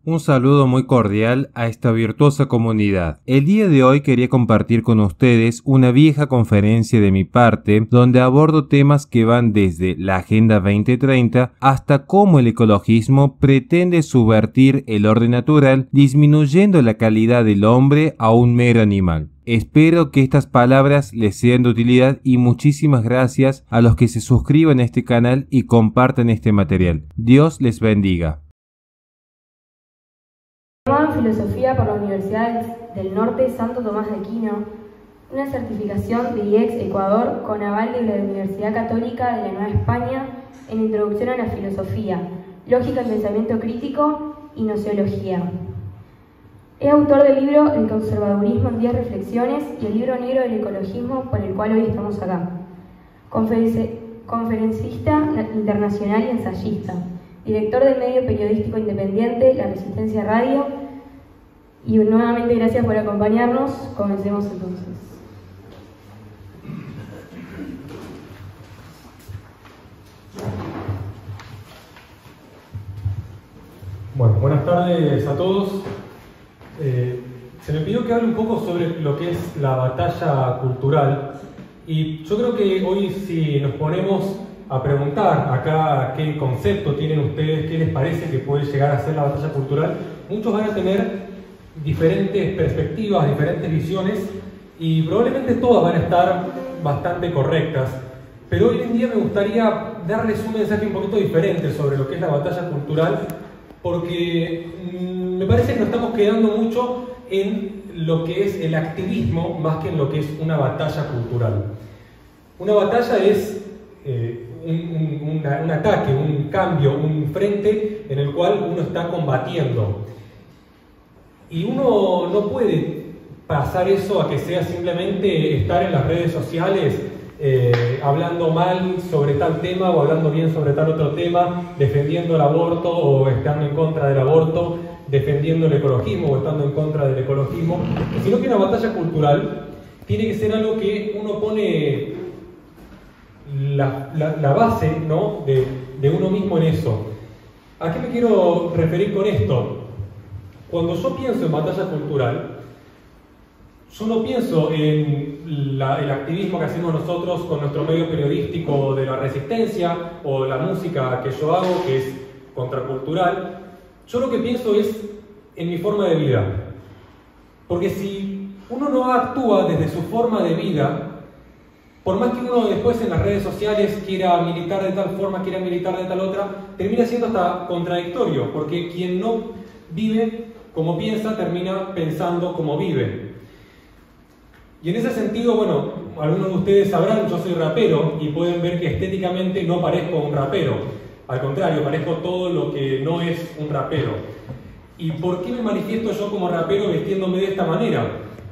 Un saludo muy cordial a esta virtuosa comunidad. El día de hoy quería compartir con ustedes una vieja conferencia de mi parte donde abordo temas que van desde la Agenda 2030 hasta cómo el ecologismo pretende subvertir el orden natural, disminuyendo la calidad del hombre a un mero animal. Espero que estas palabras les sean de utilidad y muchísimas gracias a los que se suscriban a este canal y compartan este material. Dios les bendiga. En Filosofía por la Universidad del Norte Santo Tomás de Aquino, una certificación de IEX Ecuador con aval de la Universidad Católica de la Nueva España en Introducción a la Filosofía, Lógica del Pensamiento Crítico y Nociología. Es autor del libro El conservadurismo en 10 reflexiones y el libro negro del ecologismo por el cual hoy estamos acá. Conferencista internacional y ensayista. Director del medio periodístico independiente La Resistencia Radio. Y nuevamente gracias por acompañarnos. Comencemos entonces. Bueno, buenas tardes a todos. Se me pidió que hable un poco sobre lo que es la batalla cultural. Y yo creo que hoy, si nos ponemos a preguntar acá qué concepto tienen ustedes, qué les parece que puede llegar a ser la batalla cultural, muchos van a tener diferentes perspectivas, diferentes visiones y probablemente todas van a estar bastante correctas. Pero hoy en día me gustaría darles un mensaje un poquito diferente sobre lo que es la batalla cultural, porque me parece que nos estamos quedando mucho en lo que es el activismo más que en lo que es una batalla cultural. Una batalla es un ataque, un cambio, un frente en el cual uno está combatiendo. Y uno no puede pasar eso a que sea simplemente estar en las redes sociales hablando mal sobre tal tema o hablando bien sobre tal otro tema, defendiendo el aborto o estando en contra del aborto, defendiendo el ecologismo o estando en contra del ecologismo, sino que una batalla cultural tiene que ser algo que uno pone la base, ¿no?, de uno mismo en eso. ¿A qué me quiero referir con esto? Cuando yo pienso en batalla cultural, yo no pienso en el activismo que hacemos nosotros con nuestro medio periodístico de la resistencia o la música que yo hago, que es contracultural. Yo lo que pienso es en mi forma de vida. Porque si uno no actúa desde su forma de vida, por más que uno después en las redes sociales quiera militar de tal forma, quiera militar de tal otra, termina siendo hasta contradictorio, porque quien no vive como piensa, termina pensando como vive. Y en ese sentido, bueno, algunos de ustedes sabrán, yo soy rapero y pueden ver que estéticamente no parezco un rapero. Al contrario, parezco todo lo que no es un rapero. ¿Y por qué me manifiesto yo como rapero vistiéndome de esta manera?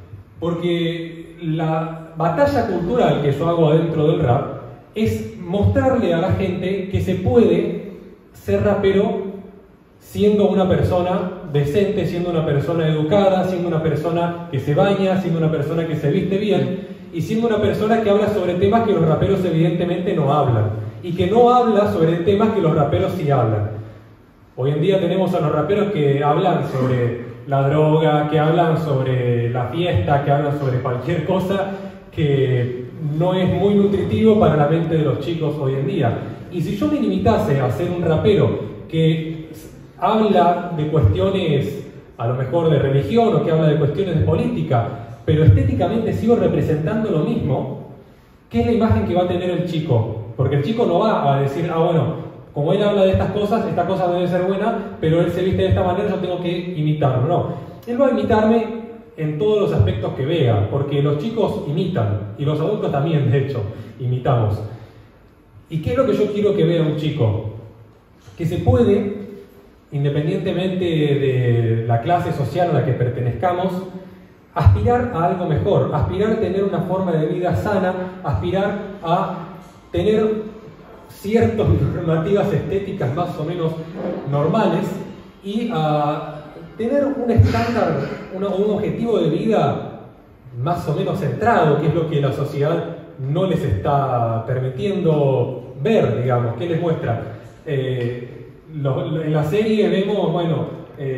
Porque la batalla cultural que yo hago adentro del rap es mostrarle a la gente que se puede ser rapero siendo una persona decente, siendo una persona educada, siendo una persona que se baña, siendo una persona que se viste bien y siendo una persona que habla sobre temas que los raperos evidentemente no hablan y que no habla sobre temas que los raperos sí hablan. Hoy en día tenemos a los raperos que hablan sobre la droga, que hablan sobre la fiesta, que hablan sobre cualquier cosa que no es muy nutritivo para la mente de los chicos hoy en día. Y si yo me limitase a ser un rapero que habla de cuestiones a lo mejor de religión o que habla de cuestiones de política, pero estéticamente sigo representando lo mismo, ¿qué es la imagen que va a tener el chico? Porque el chico no va a decir, bueno, como él habla de estas cosas, esta cosa debe ser buena, pero él se viste de esta manera, yo tengo que imitarlo. No, él va a imitarme en todos los aspectos que vea, porque los chicos imitan, y los adultos también, de hecho, imitamos. ¿Y qué es lo que yo quiero que vea un chico? Que se puede, independientemente de la clase social a la que pertenezcamos, aspirar a algo mejor, aspirar a tener una forma de vida sana, aspirar a tener ciertas normativas estéticas más o menos normales y a tener un estándar, un objetivo de vida más o menos centrado, que es lo que la sociedad no les está permitiendo ver, digamos, que les muestra. En la serie vemos, bueno,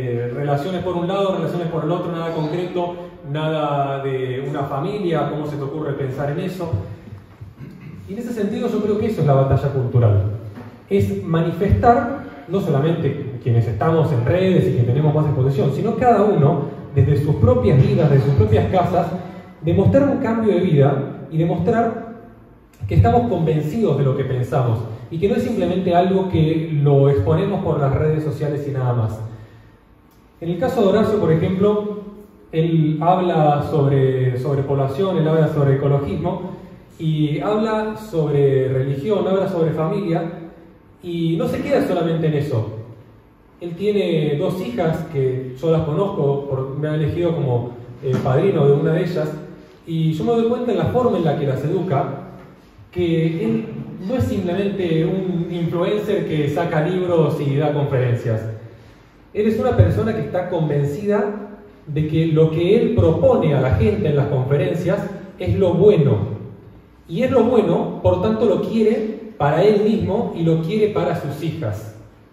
relaciones por un lado, relaciones por el otro, nada concreto, nada de una familia, ¿cómo se te ocurre pensar en eso? Y en ese sentido yo creo que eso es la batalla cultural. Es manifestar, no solamente quienes estamos en redes y que tenemos más exposición, sino cada uno, desde sus propias vidas, desde sus propias casas, demostrar un cambio de vida y demostrar que estamos convencidos de lo que pensamos y que no es simplemente algo que lo exponemos por las redes sociales y nada más. En el caso de Horacio, por ejemplo, él habla sobre población, él habla sobre ecologismo y habla sobre religión, habla sobre familia y no se queda solamente en eso. Él tiene 2 hijas que yo las conozco, me ha elegido como padrino de una de ellas, y yo me doy cuenta en la forma en la que las educa, que él no es simplemente un influencer que saca libros y da conferencias. Él es una persona que está convencida de que lo que él propone a la gente en las conferencias es lo bueno. Y es lo bueno, por tanto lo quiere para él mismo y lo quiere para sus hijas.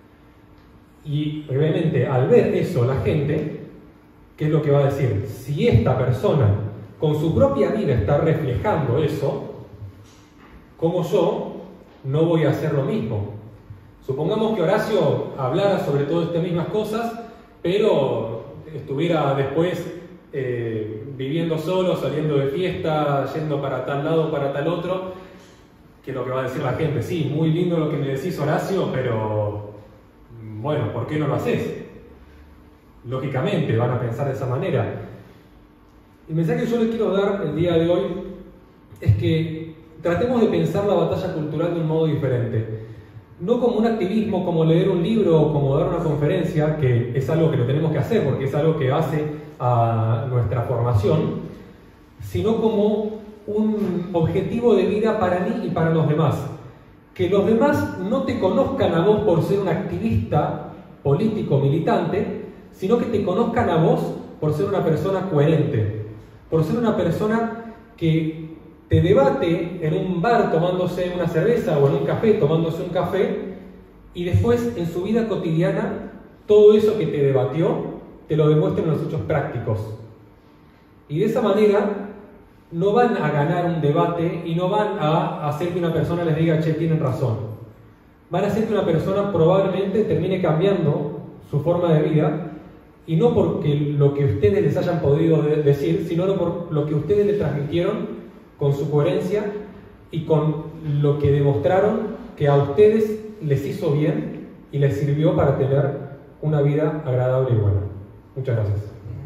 Y obviamente al ver eso la gente, ¿qué es lo que va a decir? Si esta persona con su propia vida está reflejando eso, ¿cómo yo no voy a hacer lo mismo? Supongamos que Horacio hablara sobre todas estas mismas cosas, pero estuviera después viviendo solo, saliendo de fiesta, yendo para tal lado, para tal otro. ¿Qué es lo que va a decir la gente? Sí, muy lindo lo que me decís, Horacio, pero bueno, ¿por qué no lo haces? Lógicamente van a pensar de esa manera. El mensaje que yo les quiero dar el día de hoy es que tratemos de pensar la batalla cultural de un modo diferente. No como un activismo, como leer un libro o como dar una conferencia, que es algo que lo tenemos que hacer porque es algo que hace a nuestra formación, sino como un objetivo de vida para mí y para los demás. Que los demás no te conozcan a vos por ser un activista político militante, sino que te conozcan a vos por ser una persona coherente, por ser una persona que te debate en un bar tomándose una cerveza o en un café tomándose un café y después en su vida cotidiana todo eso que te debatió te lo demuestra en los hechos prácticos. Y de esa manera no van a ganar un debate y no van a hacer que una persona les diga, che, tienen razón. Van a hacer que una persona probablemente termine cambiando su forma de vida, y no porque lo que ustedes les hayan podido decir, sino por lo que ustedes le transmitieron con su coherencia y con lo que demostraron que a ustedes les hizo bien y les sirvió para tener una vida agradable y buena. Muchas gracias.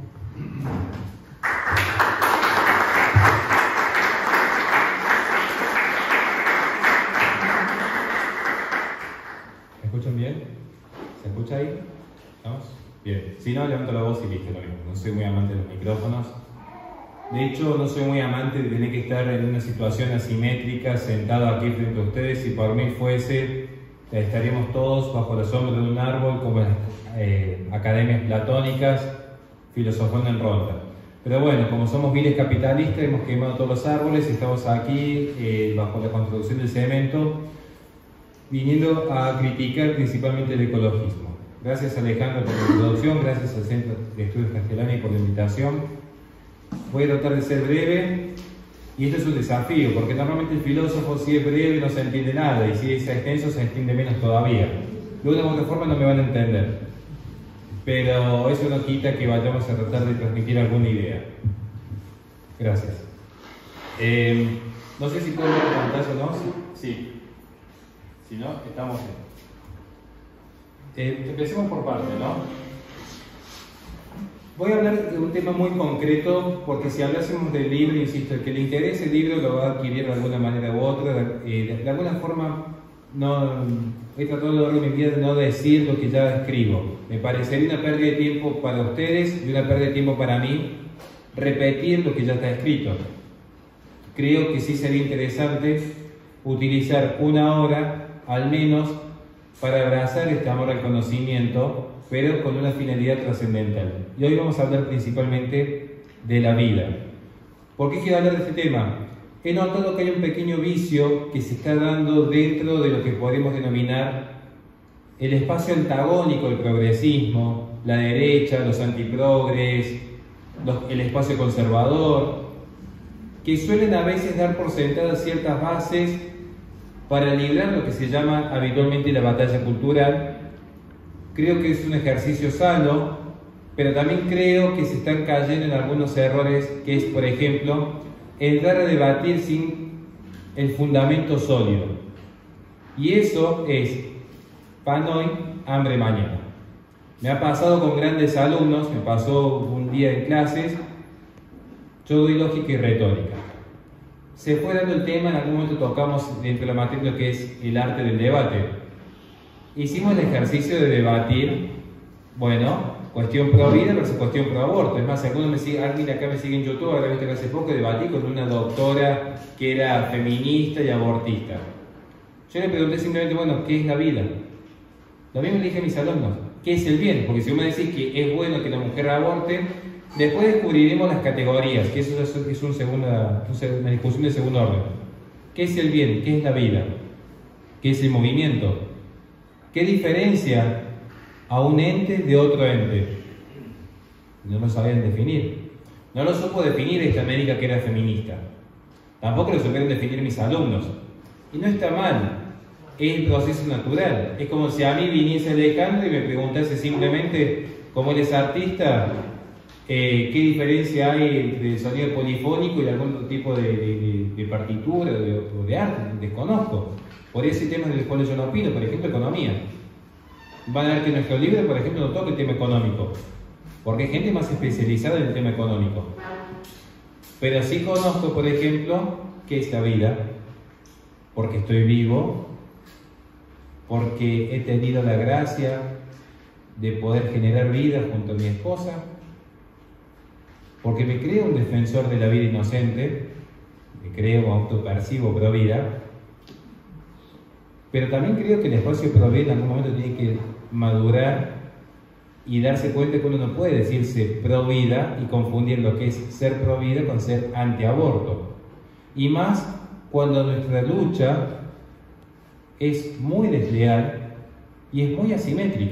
¿Me escuchan bien? ¿Se escucha ahí? ¿Estamos? Bien. Si no, levanto la voz y listo. No soy muy amante de los micrófonos. De hecho, no soy muy amante de tener que estar en una situación asimétrica, sentado aquí frente a ustedes. Si por mí fuese, estaríamos todos bajo la sombra de un árbol, como las academias platónicas, filosofando en ronda. Pero bueno, como somos viles capitalistas, hemos quemado todos los árboles y estamos aquí bajo la construcción del cemento, viniendo a criticar principalmente el ecologismo. Gracias, Alejandro, por la introducción, gracias al Centro de Estudios Castellani por la invitación. Voy a tratar de ser breve, y esto es un desafío, porque normalmente el filósofo, si es breve, no se entiende nada, y si es extenso, se entiende menos todavía. De una u otra forma no me van a entender, pero eso no quita que vayamos a tratar de transmitir alguna idea. Gracias. No sé si puedo ver la pantalla o no. Sí. Si no, estamos bien. Empecemos por parte, ¿no? Voy a hablar de un tema muy concreto, porque si hablásemos del libro, insisto, el que le interese el libro lo va a adquirir de alguna manera u otra. De alguna forma, he tratado a lo largo de mi vida de no decir lo que ya escribo. Me parecería una pérdida de tiempo para ustedes y una pérdida de tiempo para mí repetir lo que ya está escrito. Creo que sí sería interesante utilizar una hora, al menos, para abrazar este amor al conocimiento, pero con una finalidad trascendental. Y hoy vamos a hablar principalmente de la vida. ¿Por qué quiero hablar de este tema? He notado que hay un pequeño vicio que se está dando dentro de lo que podemos denominar el espacio antagónico del progresismo, la derecha, los antiprogres, el espacio conservador, que suelen a veces dar por sentadas ciertas bases para librar lo que se llama habitualmente la batalla cultural. Creo que es un ejercicio sano, pero también creo que se están cayendo en algunos errores, que es, por ejemplo, entrar a debatir sin el fundamento sólido. Y eso es pan hoy, hambre mañana. Me ha pasado con grandes alumnos, me pasó un día en clases, yo doy lógica y retórica. Se fue dando el tema, en algún momento tocamos dentro de la materia lo que es el arte del debate. Hicimos el ejercicio de debatir, bueno, cuestión pro vida versus cuestión pro aborto. Es más, si alguien acá me sigue en YouTube, ahora visto que hace poco debatí con una doctora que era feminista y abortista. Yo le pregunté simplemente, bueno, ¿qué es la vida? Lo mismo le dije a mis alumnos, ¿qué es el bien? Porque si vos me decís que es bueno que la mujer aborte, después descubriremos las categorías, que eso es una discusión de segundo orden. ¿Qué es el bien? ¿Qué es la vida? ¿Qué es el movimiento? ¿Qué diferencia a un ente de otro ente? No lo sabían definir. No lo supo definir esta médica que era feminista. Tampoco lo supieron definir mis alumnos. Y no está mal. Es el proceso natural. Es como si a mí viniese Alejandro y me preguntase simplemente, como él es artista, qué diferencia hay entre el sonido polifónico y algún otro tipo de partitura o de arte. Desconozco. Por ese tema del cual yo no opino, por ejemplo, economía. Van a ver que nuestro libro, por ejemplo, no toca el tema económico, porque hay gente más especializada en el tema económico. Pero sí conozco, por ejemplo, qué es la vida, porque estoy vivo, porque he tenido la gracia de poder generar vida junto a mi esposa, porque me creo un defensor de la vida inocente, me creo autopercibo pro vida, pero también creo que el espacio pro vida en algún momento tiene que madurar y darse cuenta que uno no puede decirse pro vida y confundir lo que es ser pro vida con ser antiaborto. Y más cuando nuestra lucha es muy desleal y es muy asimétrica.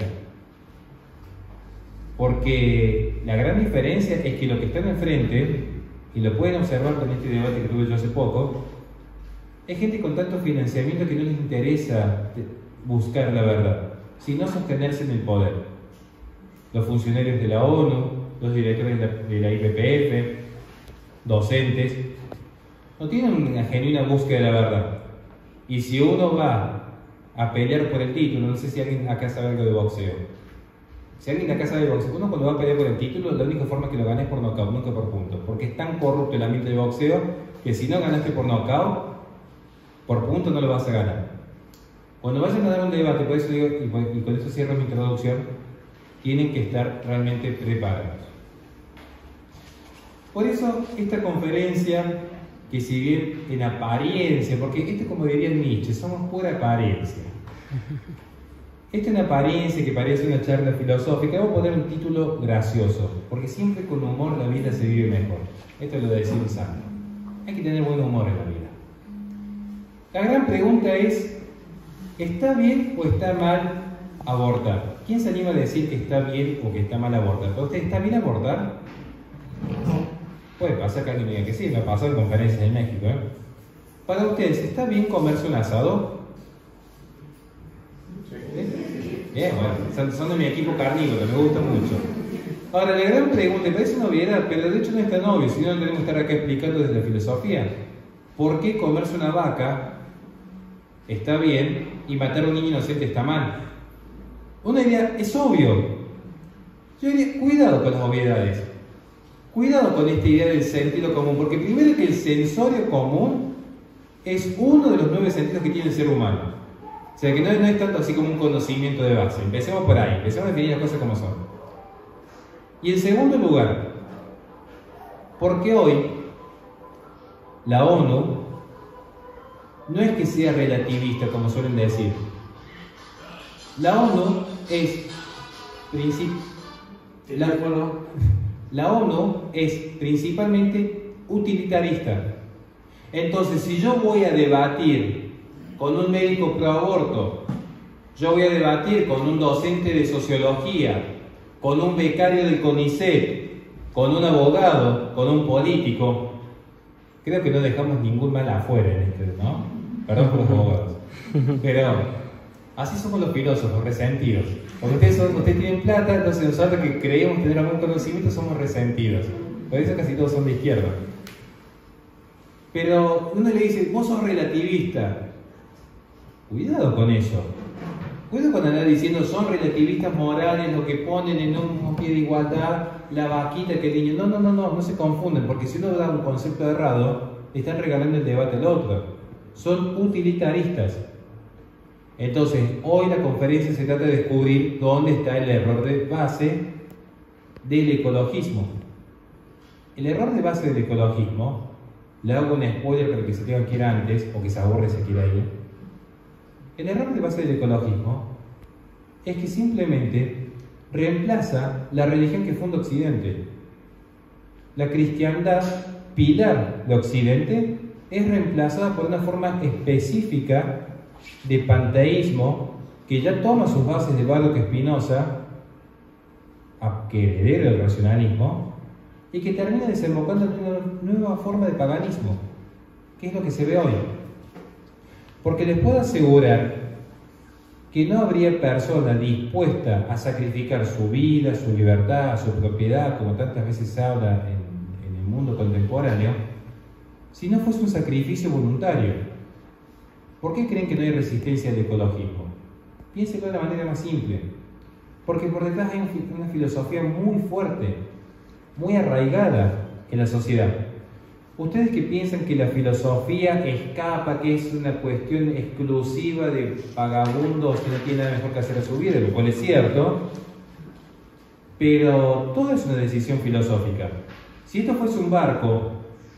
Porque la gran diferencia es que lo que están enfrente, y lo pueden observar con este debate que tuve yo hace poco, es gente con tanto financiamiento que no les interesa buscar la verdad, sino sostenerse en el poder. Los funcionarios de la ONU, los directores de la IPPF, docentes, no tienen una genuina búsqueda de la verdad. Y si uno va a pelear por el título, no sé si alguien acá sabe algo de boxeo. Si alguien acá sabe de boxeo, uno cuando va a pelear por el título, la única forma que lo gana es por nocaut, nunca por puntos. Porque es tan corrupto el ambiente de boxeo que si no ganaste por nocaut, por punto no lo vas a ganar. Cuando vayan a dar un debate, por eso digo, y con eso cierro mi introducción, tienen que estar realmente preparados. Por eso esta conferencia, que si bien en apariencia, porque esto, como diría Nietzsche, somos pura apariencia. Esto en apariencia que parece una charla filosófica, vamos a poner un título gracioso, porque siempre con humor la vida se vive mejor. Esto lo decía Sandro. Hay que tener buen humor en la vida. La gran pregunta es, ¿está bien o está mal abortar? ¿Quién se anima a decir que está bien o que está mal abortar? ¿Para usted está bien abortar? Puede pasar que alguien diga que sí, me ha pasado en conferencias en México. Para ustedes, ¿está bien comerse un asado? ¿Sí? Bien, bueno, son de mi equipo carnívoro, me gusta mucho. Ahora, la gran pregunta, parece una obviedad, pero de hecho no es tan obvio, si no tenemos que estar acá explicando desde la filosofía. ¿Por qué comerse una vaca está bien y matar a un niño inocente está mal? Uno diría, es obvio. Yo diría, cuidado con las obviedades. Cuidado con esta idea del sentido común, porque primero que el sensorio común es uno de los 9 sentidos que tiene el ser humano. O sea que no es tanto así como un conocimiento de base. Empecemos por ahí, empecemos a definir las cosas como son. Y en segundo lugar, porque hoy la ONU no es que sea relativista, como suelen decir. La ONU es principalmente utilitarista. Entonces, si yo voy a debatir con un médico pro aborto, yo voy a debatir con un docente de sociología con un becario del CONICET, con un abogado, con un político. Creo que no dejamos ningún mal afuera en este, ¿no? Perdón por los abogados. Pero así somos los filósofos, resentidos. Porque ustedes tienen plata, entonces nosotros que creemos tener algún conocimiento somos resentidos. Por eso casi todos son de izquierda. Pero uno le dice, vos sos relativista. Cuidado con eso. Cuidado con andar diciendo, son relativistas morales, lo que ponen en un pie de igualdad, la vaquita que el niño. No se confunden, porque si uno da un concepto errado, le están regalando el debate al otro. Son utilitaristas. Entonces, hoy la conferencia se trata de descubrir dónde está el error de base del ecologismo. El error de base del ecologismo, le hago un spoiler para que se tenga que ir antes, o que se aburre se quiera ir. El error de base del ecologismo es que simplemente reemplaza la religión que funda Occidente. La cristiandad, pilar de Occidente, es reemplazada por una forma específica de panteísmo que ya toma sus bases de Baruch Spinoza, que heredero del racionalismo, y que termina desembocando en una nueva forma de paganismo, que es lo que se ve hoy. Porque les puedo asegurar que no habría persona dispuesta a sacrificar su vida, su libertad, su propiedad, como tantas veces se habla en el mundo contemporáneo, si no fuese un sacrificio voluntario. ¿Por qué creen que no hay resistencia al ecologismo? Piénsenlo de la manera más simple. Porque por detrás hay una filosofía muy fuerte, muy arraigada en la sociedad. Ustedes que piensan que la filosofía escapa, que es una cuestión exclusiva de vagabundos que no tienen nada mejor que hacer a su vida, lo cual es cierto, pero todo es una decisión filosófica. Si esto fuese un barco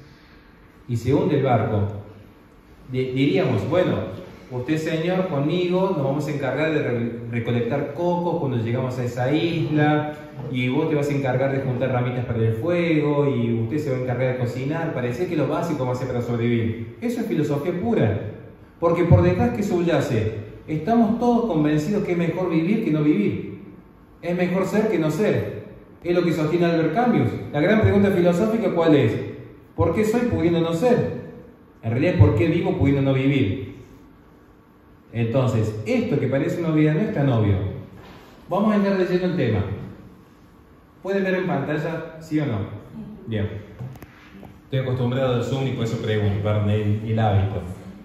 y se hunde el barco, diríamos, bueno, usted señor, conmigo nos vamos a encargar de recolectar coco cuando llegamos a esa isla, y vos te vas a encargar de juntar ramitas para el fuego, y usted se va a encargar de cocinar. Parece que lo básico va a ser para sobrevivir. Eso es filosofía pura, porque por detrás que subyace, estamos todos convencidos que es mejor vivir que no vivir, es mejor ser que no ser. Es lo que sostiene Albert Camus. La gran pregunta filosófica, ¿cuál es? ¿Por qué soy pudiendo no ser? En realidad, ¿por qué vivo pudiendo no vivir? Entonces, esto que parece una obviedad no es tan obvio. Vamos a entrar leyendo el tema. ¿Pueden ver en pantalla, sí o no? Bien. Estoy acostumbrado al Zoom y por eso pregunto, perdón, el hábito.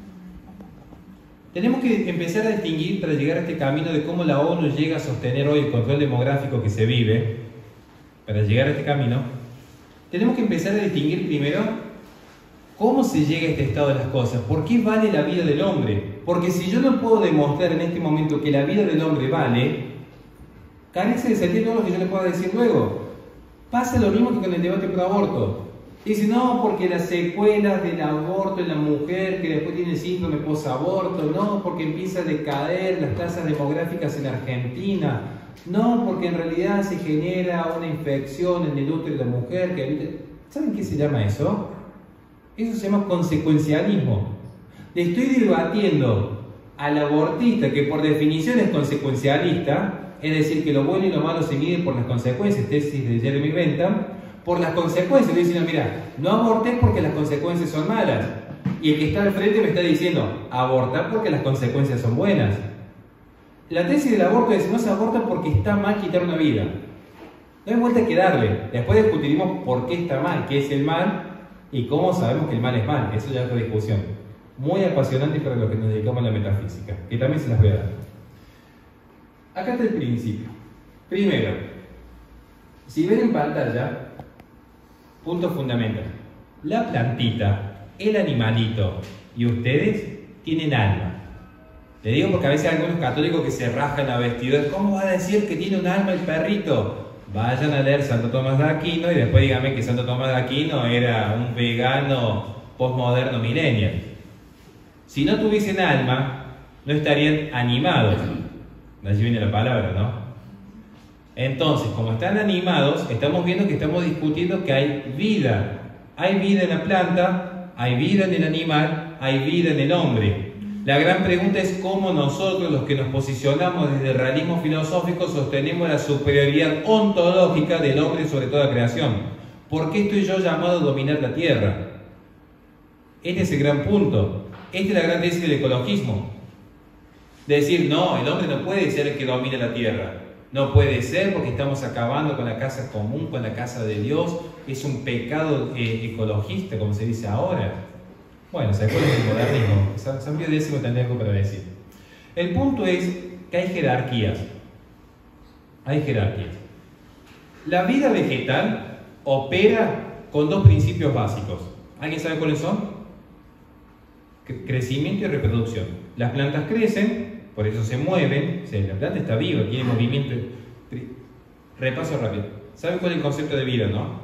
Tenemos que empezar a distinguir, para llegar a este camino de cómo la ONU llega a sostener hoy el control demográfico que se vive, para llegar a este camino, tenemos que empezar a distinguir primero cómo se llega a este estado de las cosas. ¿Por qué vale la vida del hombre? Porque si yo no puedo demostrar en este momento que la vida del hombre vale, carece de sentido todo lo que yo le pueda decir luego. Pasa lo mismo que con el debate pro aborto. Dice, no, porque las secuelas del aborto en la mujer que después tiene síndrome post-aborto, no, porque empieza a decaer las tasas demográficas en Argentina, no, porque en realidad se genera una infección en el útero de la mujer. ¿Saben qué se llama eso? Eso se llama consecuencialismo. Le estoy debatiendo al abortista, que por definición es consecuencialista, es decir, que lo bueno y lo malo se miden por las consecuencias, tesis de Jeremy Bentham, por las consecuencias. Estoy diciendo, mira, no abortes porque las consecuencias son malas. Y el que está al frente me está diciendo, abortar porque las consecuencias son buenas. La tesis del aborto es, no se aborta porque está mal quitar una vida. No hay vuelta que darle. Después discutiremos por qué está mal, qué es el mal y cómo sabemos que el mal es mal. Eso ya es otra discusión. Muy apasionante para los que nos dedicamos a la metafísica, que también se las voy a dar. Acá está el principio. Primero, si ven en pantalla, punto fundamental. La plantita, el animalito y ustedes tienen alma. Le digo porque a veces hay algunos católicos que se rasgan la vestidura. ¿Cómo va a decir que tiene un alma el perrito? Vayan a leer Santo Tomás de Aquino y después díganme que Santo Tomás de Aquino era un vegano postmoderno millennial. Si no tuviesen alma, no estarían animados. De allí viene la palabra, ¿no? Entonces, como están animados, estamos viendo que estamos discutiendo que hay vida. Hay vida en la planta, hay vida en el animal, hay vida en el hombre. La gran pregunta es cómo nosotros, los que nos posicionamos desde el realismo filosófico, sostenemos la superioridad ontológica del hombre sobre toda creación. ¿Por qué estoy yo llamado a dominar la Tierra? Este es el gran punto. Esta es la gran tesis del ecologismo. De decir, no, el hombre no puede ser el que domine la Tierra. No puede ser porque estamos acabando con la casa común, con la casa de Dios. Es un pecado ecologista, como se dice ahora. Bueno, ¿se acuerdan del modernismo? San Pío X tendría algo para decir. El punto es que hay jerarquías. Hay jerarquías. La vida vegetal opera con dos principios básicos. ¿Alguien sabe cuáles son? Crecimiento y reproducción. Las plantas crecen, por eso se mueven. O sea, la planta está viva, tiene movimiento. Repaso rápido. ¿Saben cuál es el concepto de vida, no?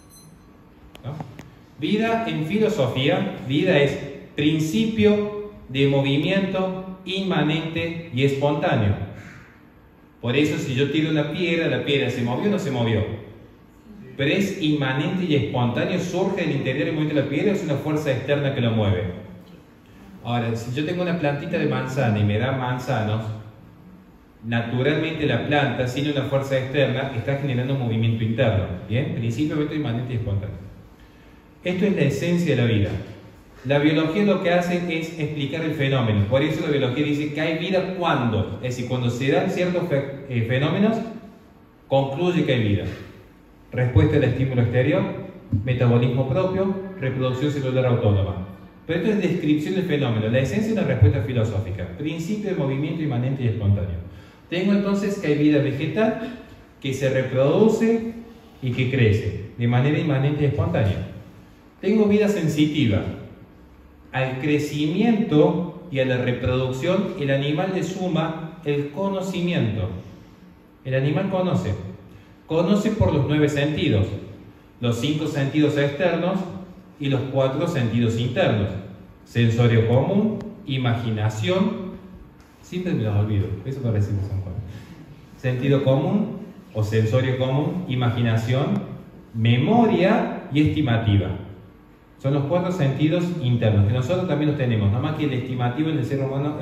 Vida en filosofía, vida es principio de movimiento inmanente y espontáneo. Por eso si yo tiro una piedra, ¿la piedra se movió o no se movió? Pero es inmanente y espontáneo, surge del interior del movimiento de la piedra, es una fuerza externa que lo mueve. Ahora, si yo tengo una plantita de manzana y me da manzanos, naturalmente la planta, sin una fuerza externa, está generando un movimiento interno. ¿Bien? Principio de inmanente y espontáneo. Esto es la esencia de la vida. La biología lo que hace es explicar el fenómeno. Por eso la biología dice que hay vida cuando. Es decir, cuando se dan ciertos fenómenos, concluye que hay vida. Respuesta al estímulo exterior, metabolismo propio, reproducción celular autónoma. Pero esto es descripción del fenómeno. La esencia es una respuesta filosófica. Principio de movimiento inmanente y espontáneo. Tengo entonces que hay vida vegetal que se reproduce y que crece de manera inmanente y espontánea. Tengo vida sensitiva. Al crecimiento y a la reproducción, el animal le suma el conocimiento. El animal conoce. Conoce por los 9 sentidos. Los 5 sentidos externos y los 4 sentidos internos. Sensorio común, imaginación. Siempre me los olvido. Eso parece que son 4. Sentido común o sensorio común, imaginación, memoria y estimativa. Son los 4 sentidos internos, que nosotros también los tenemos, nada más que el estimativo en el ser humano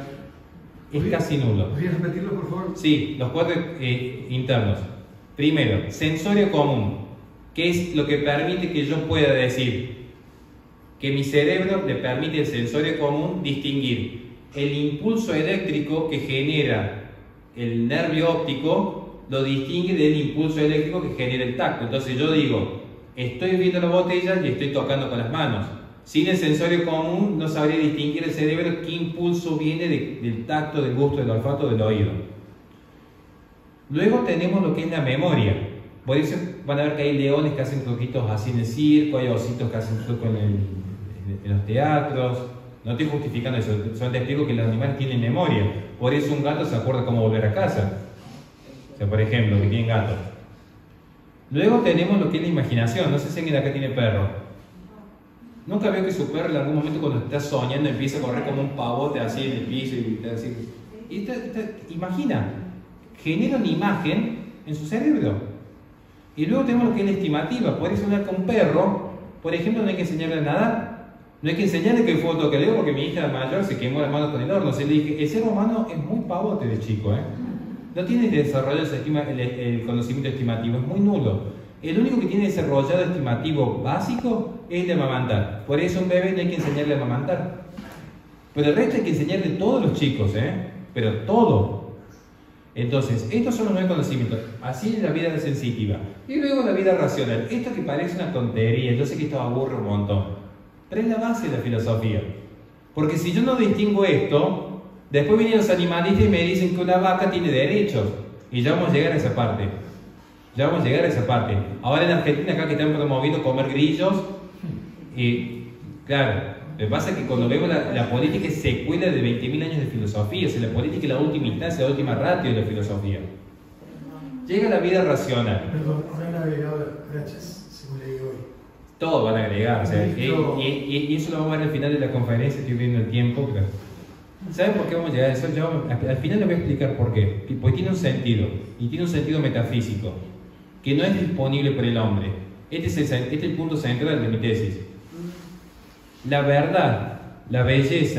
es casi nulo. ¿Podrías repetirlo, por favor? Sí, los 4 internos. Primero, sensorio común, que es lo que permite que yo pueda decir que mi cerebro le permite el sensorio común distinguir el impulso eléctrico que genera el nervio óptico, lo distingue del impulso eléctrico que genera el tacto. Entonces yo digo, estoy viendo la botella y estoy tocando con las manos. Sin el sensorio común no sabría distinguir el cerebro qué impulso viene del tacto, del gusto, del olfato, del oído. Luego tenemos lo que es la memoria. Por eso van a ver que hay leones que hacen truquitos así en el circo, hay ositos que hacen trucos en los teatros. No estoy justificando eso, solamente explico que los animales tienen memoria. Por eso un gato se acuerda cómo volver a casa. O sea, por ejemplo, que tienen gatos. Luego tenemos lo que es la imaginación. No sé si alguien de acá tiene perro. Nunca veo que su perro en algún momento cuando está soñando empieza a correr como un pavote así en el piso y está así. Y imagina, genera una imagen en su cerebro. Y luego tenemos lo que es la estimativa. Puede sonar con un perro, por ejemplo, no hay que enseñarle a nadar. No hay que enseñarle que el fuego toque lejos porque mi hija mayor se quemó las manos con el horno. O sea, le dije, el ser humano es muy pavote de chico, No tiene desarrollado el conocimiento estimativo, es muy nulo. El único que tiene desarrollado estimativo básico es el de amamantar. Por eso a un bebé no hay que enseñarle a amamantar. Pero el resto hay que enseñarle a todos los chicos, pero todo. Entonces, estos son los 9 conocimientos. Así es la vida sensitiva. Y luego la vida racional. Esto que parece una tontería, yo sé que esto aburre un montón. Pero es la base de la filosofía. Porque si yo no distingo esto, después vienen los animalistas y me dicen que una vaca tiene derechos. Y ya vamos a llegar a esa parte. Ya vamos a llegar a esa parte. Ahora en Argentina, acá que están promoviendo comer grillos, y claro, lo que pasa es que cuando vemos la política es secuela de 20.000 años de filosofía. O sea, la política es la última instancia, la última ratio de la filosofía. Llega la vida racional. Perdón, ahora han agregado grachas, según leí hoy. Todo van a agregar, o sea, y eso lo vamos a ver al final de la conferencia, estoy viendo el tiempo. Pero ¿saben por qué vamos a llegar a eso? Al final les voy a explicar por qué. Porque tiene un sentido, y tiene un sentido metafísico, que no es disponible por el hombre. Este es el punto central de mi tesis. La verdad, la belleza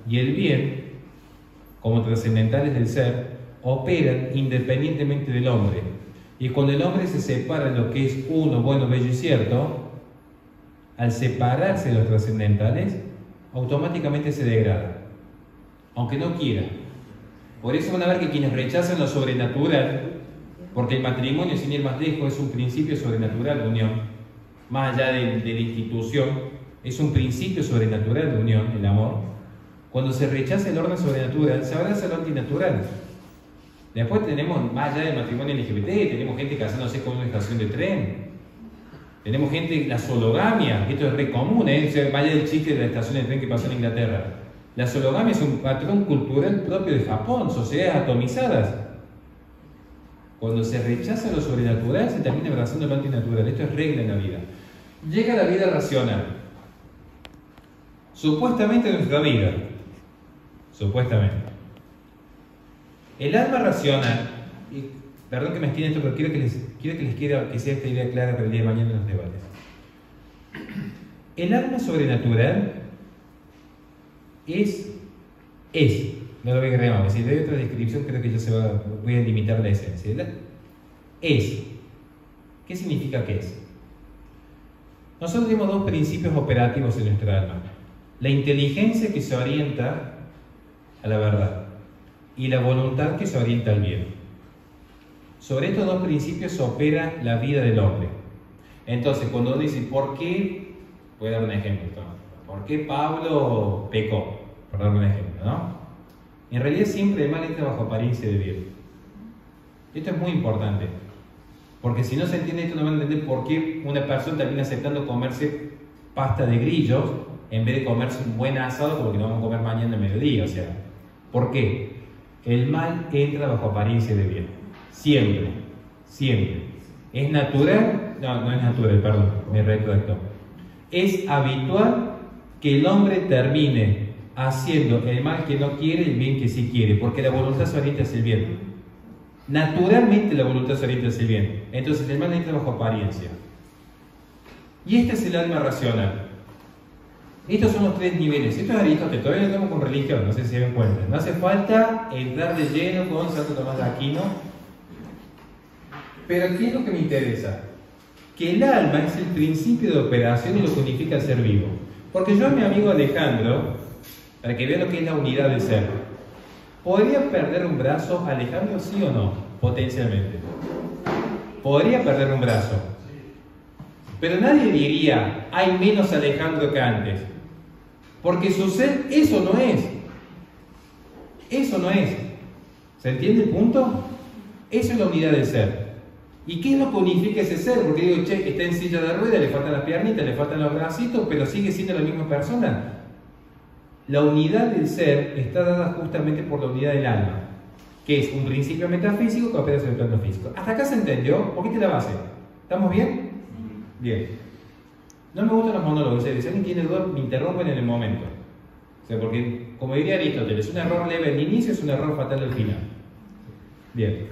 y el bien, como trascendentales del ser, operan independientemente del hombre. Y cuando el hombre se separa de lo que es uno, bueno, bello y cierto, al separarse de los trascendentales, automáticamente se degrada, aunque no quiera. Por eso van a ver que quienes rechazan lo sobrenatural, porque el matrimonio, sin ir más lejos, es un principio sobrenatural de unión, más allá de la institución, es un principio sobrenatural de unión, el amor. Cuando se rechaza el orden sobrenatural, se abraza lo antinatural. Después tenemos, más allá del matrimonio LGBT, tenemos gente casándose con una estación de tren, tenemos gente, la sologamia, esto es re común, más allá del chiste de la estación de tren que pasó en Inglaterra. La sologamia es un patrón cultural propio de Japón, sociedades atomizadas. Cuando se rechaza lo sobrenatural, se termina abrazando lo antinatural. Esto es regla en la vida. Llega la vida racional. Supuestamente nuestra vida. Supuestamente. El alma racional, y perdón que me extienda esto, pero quiero que sea esta idea clara para el día de mañana en los debates. El alma sobrenatural es, no lo voy a agregar más, si doy otra descripción creo que ya voy a limitar la esencia. Es. ¿Qué significa que es? Nosotros tenemos dos principios operativos en nuestra alma. La inteligencia que se orienta a la verdad y la voluntad que se orienta al bien. Sobre estos dos principios opera la vida del hombre. Entonces, cuando uno dice, ¿por qué? Voy a dar un ejemplo. ¿Por qué Pablo pecó? Por dar un ejemplo, ¿no? En realidad siempre el mal entra bajo apariencia de bien. Esto es muy importante. Porque si no se entiende esto, no van a entender por qué una persona termina aceptando comerse pasta de grillos en vez de comerse un buen asado como que no vamos a comer mañana al mediodía. O sea, ¿por qué? El mal entra bajo apariencia de bien. Siempre. Siempre. ¿Es natural? No es natural, perdón, me retracto. Es habitual que el hombre termine haciendo el mal que no quiere y el bien que sí quiere, porque la voluntad se orienta hacia el bien. Naturalmente la voluntad se orienta hacia el bien. Entonces el mal entra bajo apariencia. Y este es el alma racional. Estos son los tres niveles. Esto es Aristóteles, todavía no estamos con religión, no sé si se dan cuenta. No hace falta entrar de lleno con Santo Tomás de Aquino. Pero ¿qué es lo que me interesa? Que el alma es el principio de operación y lo que unifica al ser vivo. Porque yo a mi amigo Alejandro, para que vean lo que es la unidad del ser, ¿podría perder un brazo Alejandro, sí o no? Potencialmente. Podría perder un brazo. Pero nadie diría, hay menos Alejandro que antes. Porque su ser, eso no es. Eso no es. ¿Se entiende el punto? Eso es la unidad del ser. ¿Y qué es lo que unifica ese ser? Porque digo, che, está en silla de ruedas, le faltan las piernitas, le faltan los bracitos, pero sigue siendo la misma persona. La unidad del ser está dada justamente por la unidad del alma, que es un principio metafísico que opera sobre el plano físico. ¿Hasta acá se entendió? ¿Por qué te la base? ¿Estamos bien? Bien. No me gustan los monólogos, si alguien tiene dudas, me interrumpen en el momento. O sea, porque, como diría Aristóteles, un error leve al inicio es un error fatal al final. Bien.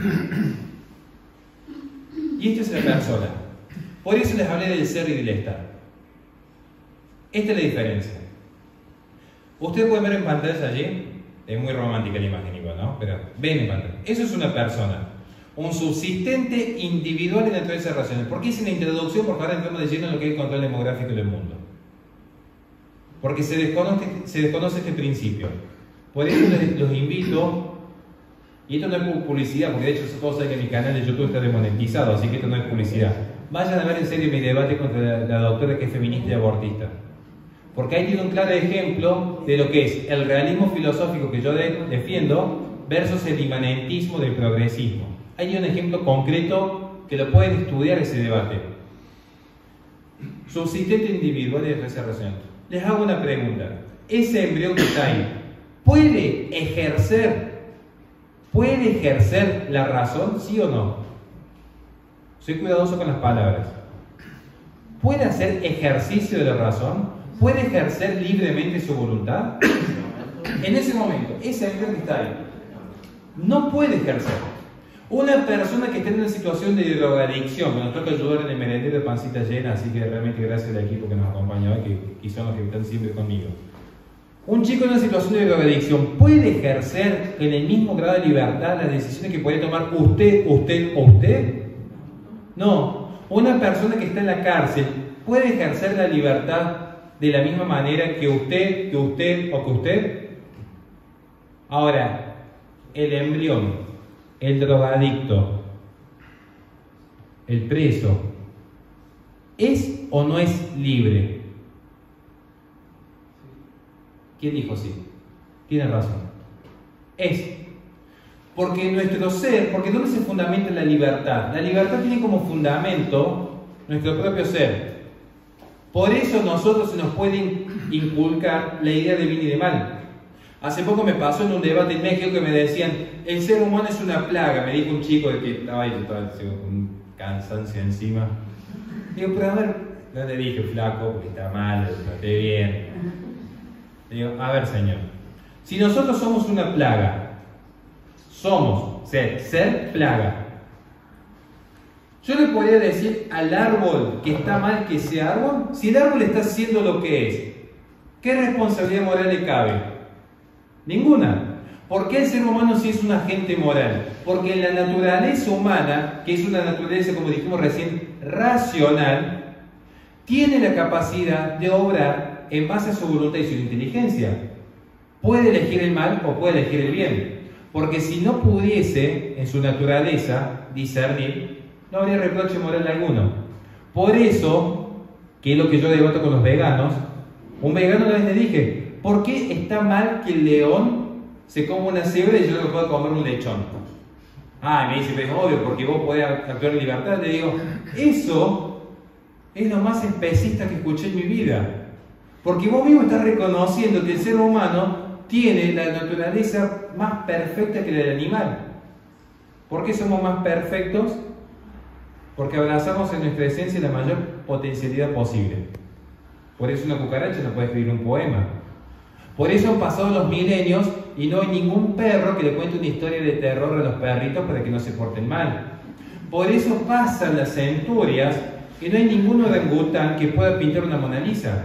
Y esta es la persona. Por eso les hablé del ser y del estar. Esta es la diferencia. Ustedes pueden ver en pantalla allí, es muy romántica la imagen igual, ¿no? Pero ven en pantalla. Eso es una persona. Un subsistente individual en la naturaleza racional. ¿Por qué hice la introducción? Porque ahora entramos de lleno en lo que es el control demográfico del mundo. Porque se desconoce este principio. Por eso los invito, y esto no es publicidad, porque de hecho todos saben que mi canal de YouTube está demonetizado, así que esto no es publicidad. Vayan a ver en serio mi debate contra la doctora que es feminista y abortista. Porque ahí tiene un claro ejemplo de lo que es el realismo filosófico que yo defiendo versus el inmanentismo del progresismo. Hay un ejemplo concreto que lo pueden estudiar ese debate. Subsistente individual y naturaleza racional. Les hago una pregunta. Ese embrión que está ahí, ¿puede ejercer la razón, sí o no? Soy cuidadoso con las palabras. ¿Puede hacer ejercicio de la razón? ¿Puede ejercer libremente su voluntad? En ese momento, ese embrión que está ahí, no puede ejercer. Una persona que está en una situación de drogadicción, que nos toca ayudar en el merendero de pancita llena, así que realmente gracias al equipo que nos acompaña hoy, que son los que están siempre conmigo. Un chico en una situación de drogadicción puede ejercer en el mismo grado de libertad las decisiones que puede tomar usted o usted. No. Una persona que está en la cárcel puede ejercer la libertad de la misma manera que usted o que usted. Ahora, el embrión, el drogadicto, el preso, ¿es o no es libre? ¿Quién dijo sí? Tiene razón. Es. Porque nuestro ser, porque ¿dónde se fundamenta la libertad? La libertad tiene como fundamento nuestro propio ser. Por eso nosotros se nos puede inculcar la idea de bien y de mal. Hace poco me pasó en un debate en México que me decían, el ser humano es una plaga, me dijo un chico de que estaba ahí con un cansancio encima. Digo, pero a ver, no le dije flaco, porque está mal, lo traté bien. Digo, a ver señor, si nosotros somos una plaga, somos ser plaga, yo le podría decir al árbol que está mal que sea árbol. Si el árbol está haciendo lo que es, ¿qué responsabilidad moral le cabe? Ninguna. ¿Por qué el ser humano sí es un agente moral? Porque en la naturaleza humana, que es una naturaleza, como dijimos recién, racional, tiene la capacidad de obrar en base a su voluntad y su inteligencia. Puede elegir el mal o puede elegir el bien. Porque si no pudiese, en su naturaleza, discernir, no habría reproche moral alguno. Por eso, que es lo que yo debato con los veganos, un vegano una vez le dije, ¿por qué está mal que el león se coma una cebra y yo no puedo comer un lechón? Ah, me dice, pero es obvio, porque vos podés actuar en libertad. Le digo, eso es lo más especista que escuché en mi vida. Porque vos mismo estás reconociendo que el ser humano tiene la naturaleza más perfecta que la del animal. ¿Por qué somos más perfectos? Porque abrazamos en nuestra esencia la mayor potencialidad posible. Por eso una cucaracha no puede escribir un poema. Por eso han pasado los milenios y no hay ningún perro que le cuente una historia de terror a los perritos para que no se porten mal. Por eso pasan las centurias y no hay ningún orangután que pueda pintar una Mona Lisa.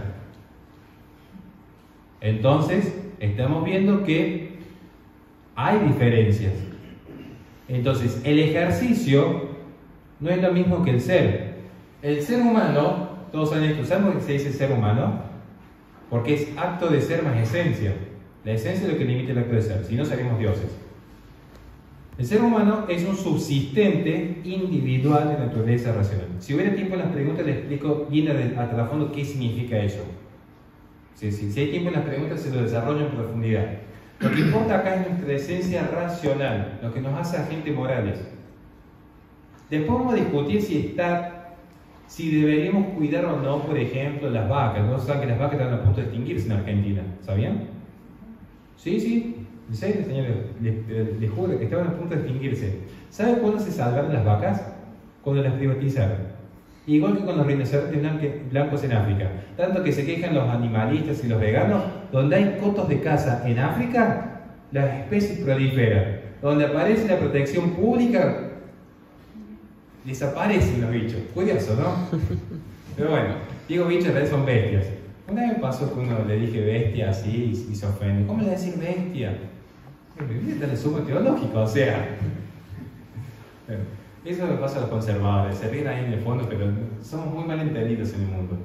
Entonces, estamos viendo que hay diferencias. Entonces, el ejercicio no es lo mismo que el ser. El ser humano, todos saben esto, ¿saben por qué se dice ser humano? Porque es acto de ser más esencia. La esencia es lo que limita el acto de ser, si no seríamos dioses. El ser humano es un subsistente individual de naturaleza racional. Si hubiera tiempo en las preguntas, les explico bien a trasfondo qué significa eso. Si hay tiempo en las preguntas, se lo desarrollo en profundidad. Lo que importa acá es nuestra esencia racional, lo que nos hace agentes morales. Después vamos a discutir si deberíamos cuidar o no, por ejemplo, las vacas. ¿No saben que las vacas están a punto de extinguirse en Argentina? ¿Sabían? Sí. En serio, señores, les juro que estaban a punto de extinguirse. ¿Saben cuándo se salvaron las vacas? Cuando las privatizaron. Igual que con los rinocerontes blancos en África. Tanto que se quejan los animalistas y los veganos, donde hay cotos de caza en África, las especies proliferan. Donde aparece la protección pública, desaparecen los bichos. Curioso, ¿no? Pero bueno, digo bichos, en realidad son bestias. Una vez me pasó que uno le dije bestia así y se ofende. ¿Cómo le voy a decir bestia? Está el sumo teológico, o sea. Bueno, eso me pasa a los conservadores, se ríen ahí en el fondo, pero somos muy mal entendidos en el mundo.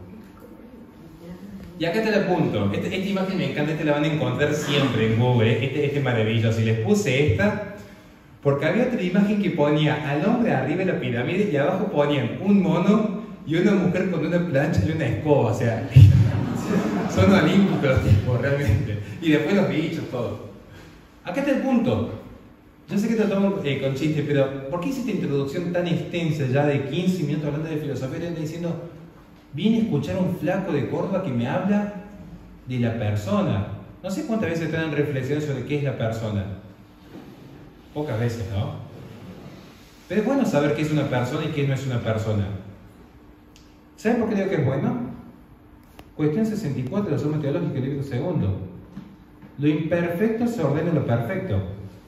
Y acá te la apunto. Esta imagen me encanta, la van a encontrar siempre en Google. Este es maravilloso. Y les puse esta porque había otra imagen que ponía al hombre arriba de la pirámide y abajo ponían un mono y una mujer con una plancha y una escoba. O sea, son olímpicos los tipos, realmente. Y después los bichos, todo. Acá está el punto. Yo sé que te lo tomo con chiste, pero ¿por qué hice esta introducción tan extensa ya de 15 minutos hablando de filosofía? Estoy diciendo, vine a escuchar a un flaco de Córdoba que me habla de la persona. No sé cuántas veces están reflexionando sobre qué es la persona. Pocas veces, ¿no? Pero es bueno saber qué es una persona y qué no es una persona. ¿Saben por qué digo que es bueno? Cuestión 64 de los Sumos Teológicos, libro segundo. Lo imperfecto se ordena a lo perfecto.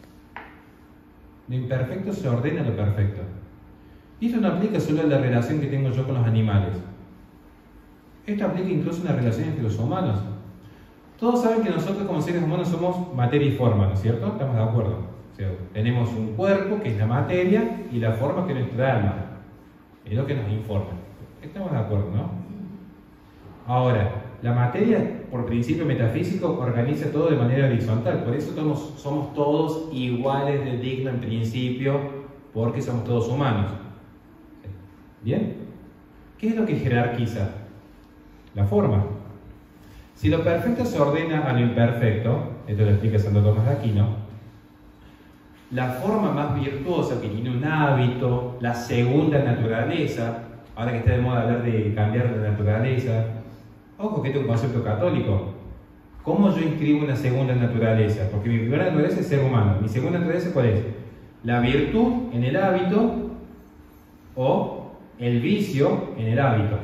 Lo imperfecto se ordena a lo perfecto. Y esto no aplica solo a la relación que tengo yo con los animales. Esto aplica incluso a una relación entre los humanos. Todos saben que nosotros como seres humanos somos materia y forma, ¿no es cierto? ¿Estamos de acuerdo? O sea, tenemos un cuerpo que es la materia y la forma que es nuestra alma. Es lo que nos informa. Estamos de acuerdo, ¿no? Ahora, la materia, por principio metafísico, organiza todo de manera horizontal. Por eso somos todos iguales de digno en principio, porque somos todos humanos. ¿Bien? ¿Qué es lo que jerarquiza? La forma. Si lo perfecto se ordena a lo imperfecto, esto lo explica Santo Tomás de Aquino, la forma más virtuosa que tiene un hábito, la segunda naturaleza, ahora que está de moda hablar de cambiar la naturaleza, ojo que este es un concepto católico. ¿Cómo yo inscribo una segunda naturaleza? Porque mi primera naturaleza es ser humano. ¿Mi segunda naturaleza cuál es? La virtud en el hábito o el vicio en el hábito.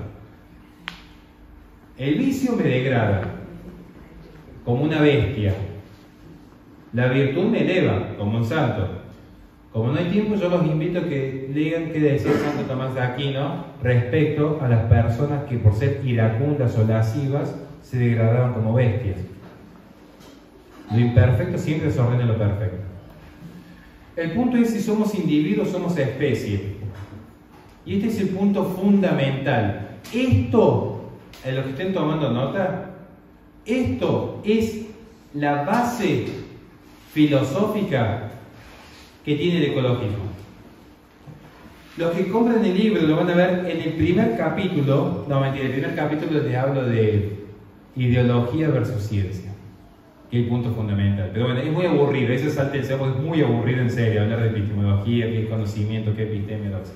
El vicio me degrada como una bestia. La virtud me eleva como un santo. Como no hay tiempo, yo los invito a que lean qué decía Santo Tomás de Aquino respecto a las personas que por ser iracundas o lascivas se degradaban como bestias. Lo imperfecto siempre se ordena lo perfecto. El punto es si somos individuos o somos especie. Y este es el punto fundamental. Esto, en lo que estén tomando nota, esto es la base filosófica que tiene el ecologismo. Los que compran el libro lo van a ver en el primer capítulo. No, mentira, el primer capítulo les hablo de ideología versus ciencia, que es el punto fundamental. Pero bueno, es muy aburrido, ese saltense, es muy aburrido en serio hablar de epistemología, qué es conocimiento, qué es epistemología.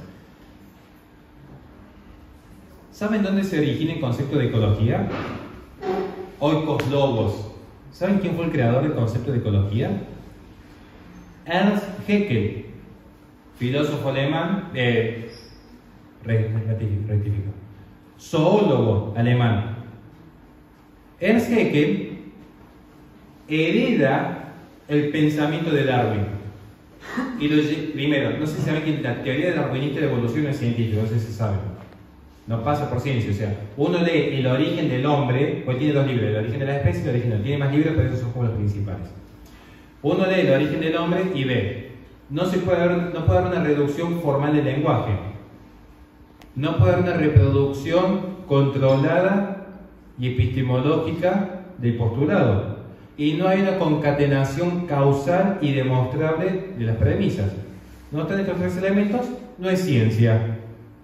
¿Saben dónde se origina el concepto de ecología? Oikos Logos. ¿Saben quién fue el creador del concepto de ecología? Ernst Haeckel, filósofo alemán, rectifico, zoólogo alemán. Ernst Haeckel hereda el pensamiento de Darwin. Y primero, no sé si saben que la teoría de darwinista de la evolución no es científica, no sé si saben. No pasa por ciencia, o sea, uno lee El origen del hombre, pues tiene dos libros, El origen de la especie y El origen del hombre. Tiene más libros, pero esos son como los principales. Uno lee El origen del hombre y ve, no puede haber una reducción formal del lenguaje, no puede haber una reproducción controlada y epistemológica del postulado, y no hay una concatenación causal y demostrable de las premisas. ¿No están estos tres elementos? No es ciencia.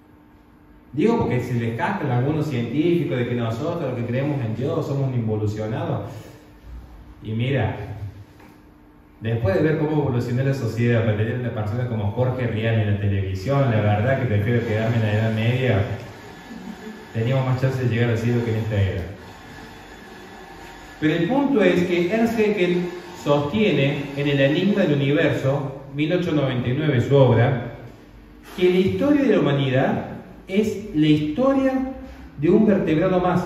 Digo porque se les cascan a algunos científicos de que nosotros, los que creemos en Dios, somos involucionados. Y mira, después de ver cómo evolucionó la sociedad para tener una persona como Jorge Rial en la televisión, la verdad que prefiero quedarme en la Edad Media. Teníamos más chance de llegar al cielo que en esta era. Pero el punto es que Ernst Haeckel sostiene en El enigma del universo, 1899 su obra, que la historia de la humanidad es la historia de un vertebrado más.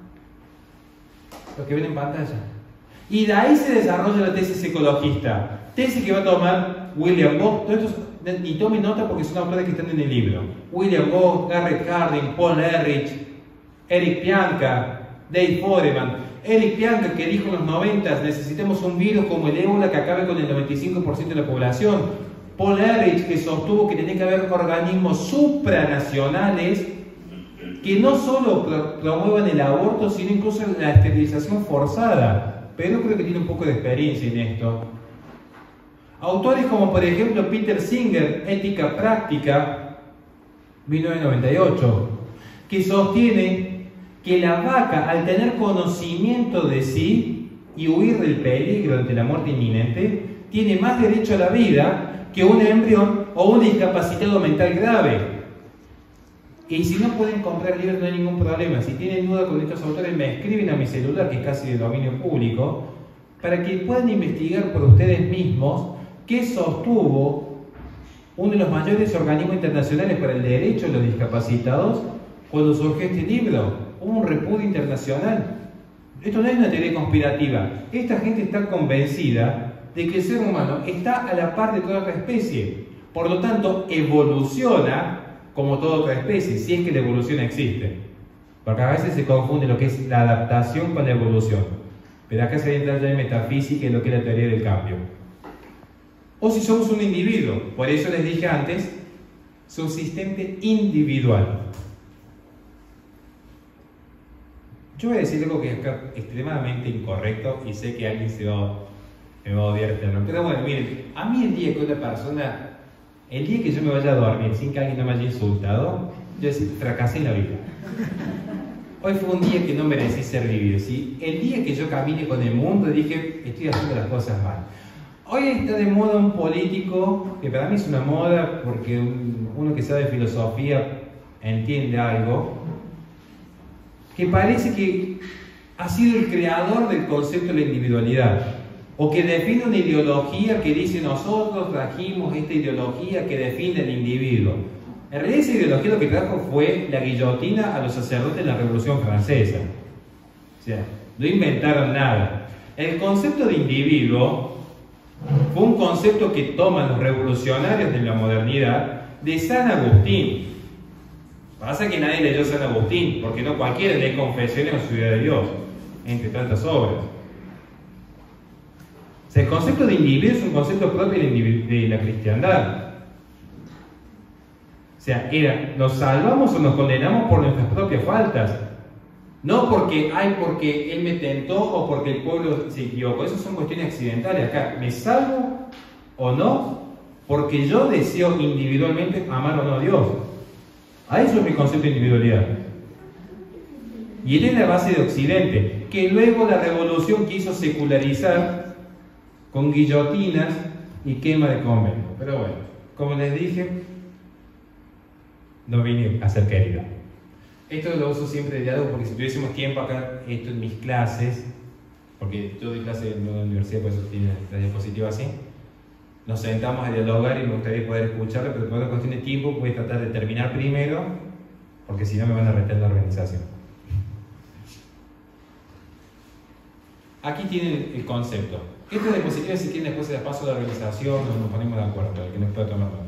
Lo que ven en pantalla. Y de ahí se desarrolla la tesis ecologista. Tesis que va a tomar William Bock. Y tomen nota porque son autores que están en el libro. William Bock, Garrett Hardin, Paul Ehrlich, Eric Pianka, Dave Foreman. Eric Pianka, que dijo en los 90 necesitamos un virus como el ébola que acabe con el 95% de la población. Paul Ehrlich, que sostuvo que tenía que haber organismos supranacionales que no solo promuevan el aborto, sino incluso la esterilización forzada. Pero creo que tiene un poco de experiencia en esto. Autores como por ejemplo Peter Singer, Ética Práctica, 1998, que sostiene que la vaca, al tener conocimiento de sí y huir del peligro ante la muerte inminente, tiene más derecho a la vida que un embrión o un discapacitado mental grave. Y si no pueden comprar libros no hay ningún problema. Si tienen duda con estos autores me escriben a mi celular, que es casi de dominio público, para que puedan investigar por ustedes mismos qué sostuvo uno de los mayores organismos internacionales para el derecho de los discapacitados cuando surgió este libro. Hubo un repudio internacional. Esto no es una teoría conspirativa. Esta gente está convencida de que el ser humano está a la par de toda otra especie. Por lo tanto, evoluciona como toda otra especie, si es que la evolución existe. Porque a veces se confunde lo que es la adaptación con la evolución. Pero acá se entra ya en metafísica y lo que es la teoría del cambio. O si somos un individuo, por eso les dije antes, subsistente individual. Yo voy a decir algo que es extremadamente incorrecto y sé que alguien me va a odiar eternamente. Pero bueno, miren, a mí el día que una persona, el día que yo me vaya a dormir sin que alguien no me haya insultado, yo decir, fracasé en la vida. Hoy fue un día que no merecí ser vivido, ¿sí? El día que yo camine con el mundo dije, estoy haciendo las cosas mal. Hoy está de moda un político, que para mí es una moda porque uno que sabe filosofía entiende algo, que parece que ha sido el creador del concepto de la individualidad, o que define una ideología que dice nosotros trajimos esta ideología que define al individuo. En realidad esa ideología lo que trajo fue la guillotina a los sacerdotes de la Revolución Francesa. O sea, no inventaron nada. El concepto de individuo fue un concepto que toman los revolucionarios de la modernidad de San Agustín. Pasa que nadie leyó San Agustín, porque no cualquiera lee Confesiones o Ciudad de Dios, entre tantas obras. O sea, el concepto de individuo es un concepto propio de la cristiandad. O sea, ¿nos salvamos o nos condenamos por nuestras propias faltas? No porque él me tentó o porque el pueblo se equivocó. Esas son cuestiones accidentales. Acá, ¿me salvo o no? Porque yo deseo individualmente amar o no a Dios. A eso es mi concepto de individualidad. Y él es la base de Occidente, que luego la revolución quiso secularizar con guillotinas y quema de conventos. Pero bueno, como les dije, no vine a ser querido. Esto lo uso siempre de diálogo porque si tuviésemos tiempo acá, esto en mis clases, porque yo doy clase en la universidad, por eso tiene la diapositiva así, nos sentamos a dialogar y me gustaría poder escucharlo, pero por una cuestión de tiempo voy a tratar de terminar primero, porque si no me van a retar la organización. Aquí tienen el concepto. Esta diapositiva, si quieren, después se las paso a la organización o nos ponemos de acuerdo, el que nos pueda tomar nota.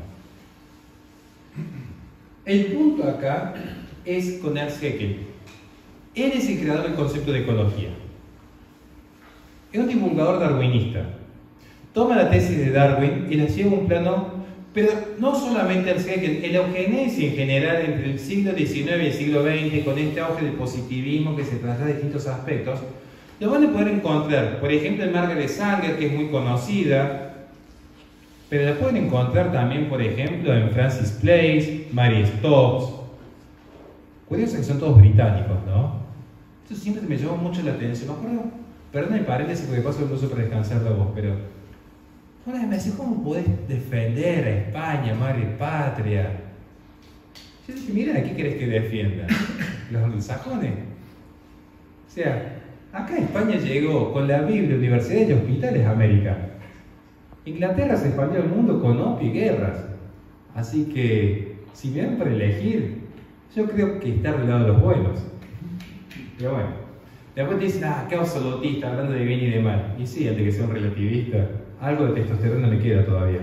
El punto acá es con Ernst Haeckel. Él es el creador del concepto de ecología. Es un divulgador darwinista. Toma la tesis de Darwin y la lleva a un plano, pero no solamente Ernst Haeckel, en la eugenesia en general entre el siglo XIX y el siglo XX, con este auge del positivismo que se traslada a distintos aspectos, lo van a poder encontrar, por ejemplo, en Margaret Sanger, que es muy conocida, pero la pueden encontrar también, por ejemplo, en Francis Place, Mary Stopes. Curioso que son todos británicos, ¿no? Esto siempre me llamó mucho la atención. Me acuerdo, perdón el paréntesis porque paso el uso para descansar la voz, pero una vez me decía, ¿cómo podés defender a España, madre patria? Yo dije, mira, ¿qué querés que defienda? ¿Los anglosajones? O sea, acá España llegó con la Biblia, universidades y hospitales a América. Inglaterra se expandió al mundo con opio y guerras. Así que, si me dan para elegir, yo creo que está del lado de los buenos. Pero bueno, después te dicen, qué absolutista, hablando de bien y de mal. Y sí, antes que sea un relativista, algo de testosterona le queda todavía.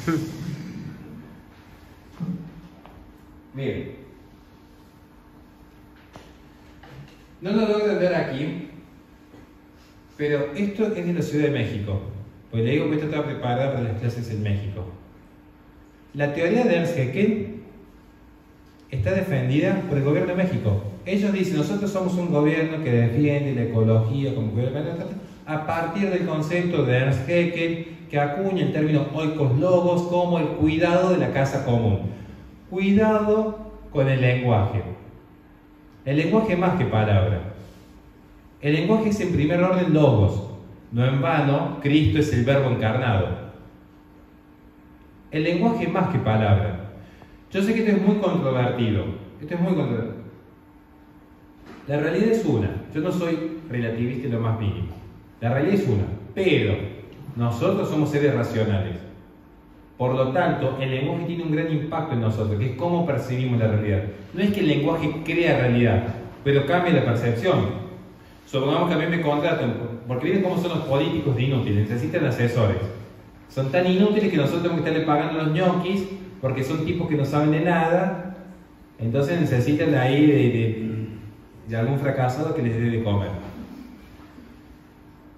Bien. No lo logro ver aquí, pero esto es de la Ciudad de México. Pues le digo que esto estaba preparada para las clases en México. La teoría de Ernst Haeckel está defendida por el gobierno de México. Ellos dicen, nosotros somos un gobierno que defiende la ecología como gobierno a partir del concepto de Ernst Haeckel, que acuña el término oikos logos como el cuidado de la casa común. Cuidado con el lenguaje. El lenguaje más que palabra. El lenguaje es en primer orden logos. No en vano, Cristo es el verbo encarnado. El lenguaje más que palabra. Yo sé que esto es muy controvertido. La realidad es una. Yo no soy relativista en lo más mínimo. La realidad es una. Pero nosotros somos seres racionales. Por lo tanto, el lenguaje tiene un gran impacto en nosotros, que es cómo percibimos la realidad. No es que el lenguaje crea realidad, pero cambia la percepción. Supongamos que a mí me contratan, porque miren cómo son los políticos de inútiles, necesitan asesores. Son tan inútiles que nosotros tenemos que estarle pagando a los ñoquis, porque son tipos que no saben de nada, entonces necesitan ahí de algún fracasado que les dé de comer.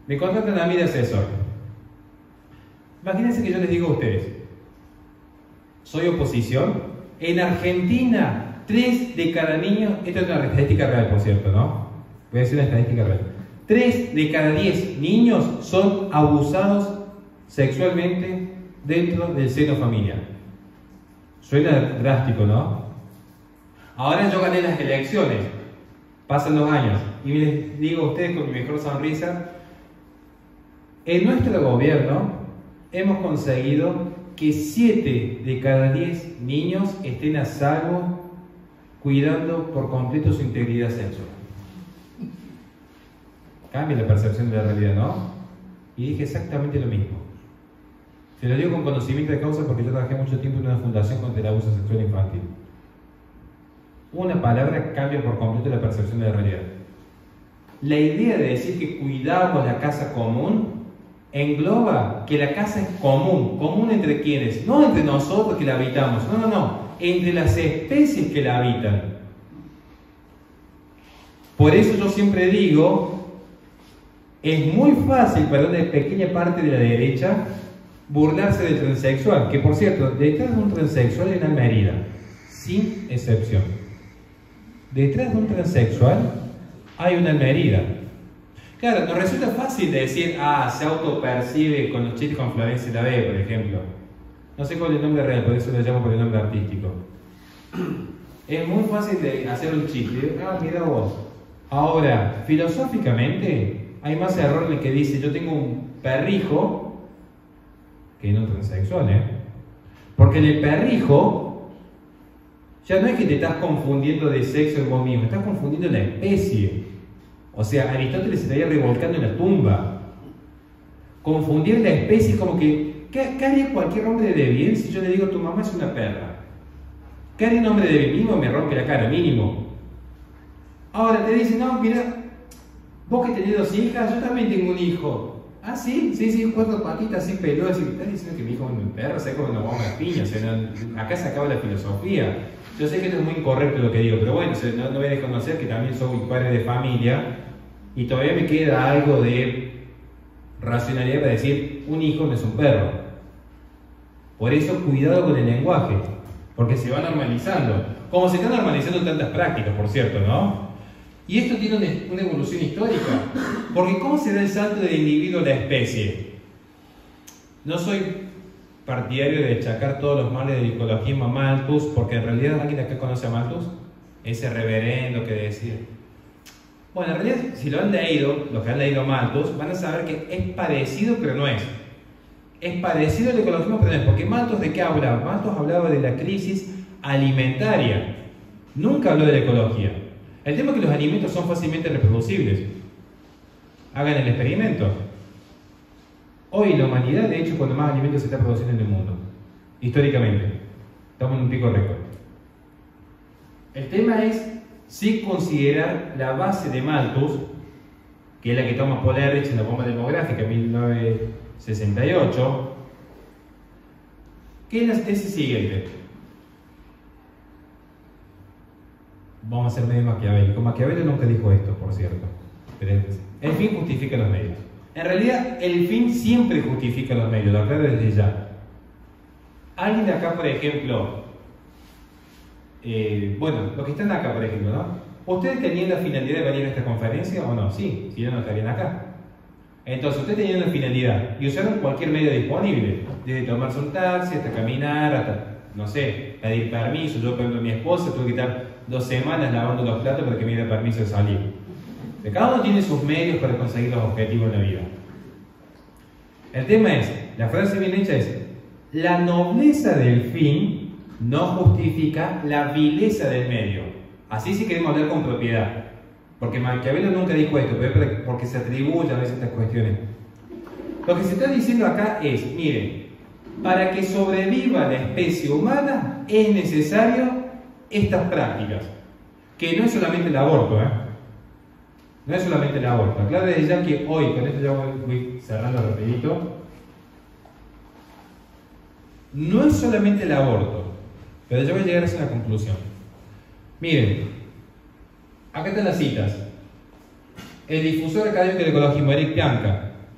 Me contratan a mí de asesor. Imagínense que yo les digo a ustedes, soy oposición. En Argentina, 3 de cada niño, esto es una estadística real, por cierto, ¿no? Voy a decir una estadística real. 3 de cada 10 niños son abusados sexualmente dentro del seno familiar. Suena drástico, ¿no? Ahora yo gané las elecciones, pasan los años, y les digo a ustedes con mi mejor sonrisa, en nuestro gobierno hemos conseguido que 7 de cada 10 niños estén a salvo cuidando por completo su integridad sexual. Cambia la percepción de la realidad, ¿no? Y dije exactamente lo mismo. Se lo digo con conocimiento de causa porque yo trabajé mucho tiempo en una fundación contra el abuso sexual infantil. Una palabra cambia por completo la percepción de la realidad. La idea de decir que cuidamos la casa común engloba que la casa es común. ¿Común entre quiénes? No entre nosotros que la habitamos, no. Entre las especies que la habitan. Por eso yo siempre digo, es muy fácil para una pequeña parte de la derecha burlarse del transexual, que por cierto, detrás de un transexual hay una Mérida, sin excepción. Detrás de un transexual hay una Mérida. Claro, nos resulta fácil de decir, se autopercibe con los chistes con Florencia la B, por ejemplo. No sé cuál es el nombre real, por eso lo llamo por el nombre artístico. Es muy fácil de hacer un chiste. Mira vos. Ahora, filosóficamente, hay más error en el que dice, yo tengo un perrijo, que no transexual, porque en el perrijo, ya no es que te estás confundiendo de sexo en vos mismo, estás confundiendo la especie. O sea, Aristóteles se estaría revolcando en la tumba. Confundir la especie como que, ¿qué haría cualquier hombre de bien si yo le digo tu mamá es una perra? ¿Qué haría un hombre de bien? Mínimo me rompe la cara, mínimo. Ahora te dicen, no, mira, vos que tenés 2 hijas, yo también tengo un hijo. Ah, sí, 4 patitas así peludas. Y estás diciendo que mi hijo es un perro, ¿sabes cómo nos vamos a las piñas? O sea, acá se acaba la filosofía. Yo sé que esto es muy incorrecto lo que digo, pero bueno, no voy a desconocer que también soy padre de familia y todavía me queda algo de racionalidad para decir, un hijo no es un perro. Por eso, cuidado con el lenguaje, porque se va normalizando. Como se están normalizando tantas prácticas, por cierto, ¿no? Y esto tiene una evolución histórica, porque ¿cómo se da el salto del individuo a la especie? No soy partidario de achacar todos los males del ecologismo a Malthus, porque en realidad, ¿alguien de acá conoce a Malthus? Ese reverendo que decía. Bueno, en realidad, si lo han leído, los que han leído Malthus, van a saber que es parecido, pero no es. Es parecido al ecologismo, pero no es, porque Malthus, ¿de qué hablaba? Malthus hablaba de la crisis alimentaria, nunca habló de la ecología. El tema es que los alimentos son fácilmente reproducibles. Hagan el experimento. Hoy la humanidad, de hecho, cuando más alimentos se está produciendo en el mundo, históricamente, estamos en un pico récord. El tema es si considerar la base de Malthus, que es la que toma Paul Ehrlich en la bomba demográfica en 1968, que es la tesis siguiente. Vamos a ser medio maquiavélico. Maquiavelo nunca dijo esto, por cierto. Pero el fin justifica los medios. En realidad, el fin siempre justifica los medios, lo aclaro desde ya. Alguien de acá, por ejemplo, bueno, los que están acá, por ejemplo, ¿no? ¿Ustedes tenían la finalidad de venir a esta conferencia o no? Sí, si no, no estarían acá. Entonces, ustedes tenían la finalidad y usaron cualquier medio disponible, desde tomarse un taxi hasta caminar, hasta, no sé, pedir permiso. Yo, por ejemplo, mi esposa tuve que estar 2 semanas lavando los platos para que me diera permiso de salir. Cada uno tiene sus medios para conseguir los objetivos en la vida. El tema es, la frase bien hecha es, la nobleza del fin no justifica la vileza del medio. Así sí queremos hablar con propiedad. Porque Maquiavelo nunca dijo esto, pero porque se atribuye a veces estas cuestiones. Lo que se está diciendo acá es, miren, para que sobreviva la especie humana es necesario estas prácticas, que no es solamente el aborto, no es solamente el aborto. Claro, desde ya que hoy, con esto ya voy cerrando rapidito, no es solamente el aborto, pero yo voy a llegar a esa conclusión. Miren, acá están las citas. El difusor académico del ecologismo, Eric Pianka,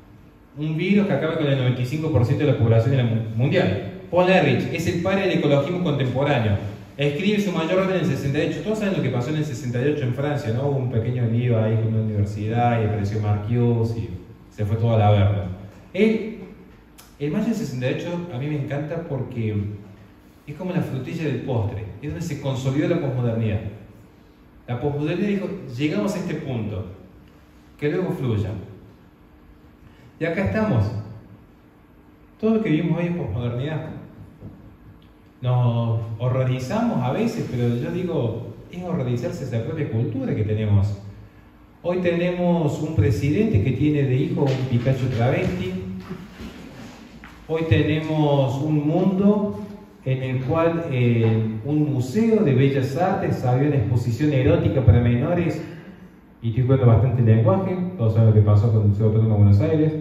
un virus que acabe con el 95% de la población mundial. Paul Ehrlich es el padre del ecologismo contemporáneo. Escribe su mayor obra en el 68. Todos saben lo que pasó en el 68 en Francia, ¿no? Hubo un pequeño lío ahí con una universidad y apareció Marcuse y se fue toda la verga. El mayo del 68 a mí me encanta porque es como la frutilla del postre, es donde se consolidó la posmodernidad. La posmodernidad dijo, llegamos a este punto, que luego fluya. Y acá estamos. Todo lo que vivimos hoy es posmodernidad. Nos horrorizamos a veces, pero yo digo, es horrorizarse de la propia cultura que tenemos. Hoy tenemos un presidente que tiene de hijo un Pikachu travesti. Hoy tenemos un mundo en el cual un museo de bellas artes había una exposición erótica para menores, y estoy jugando bastante lenguaje, todos saben lo que pasó con el Museo Autónomo de Buenos Aires.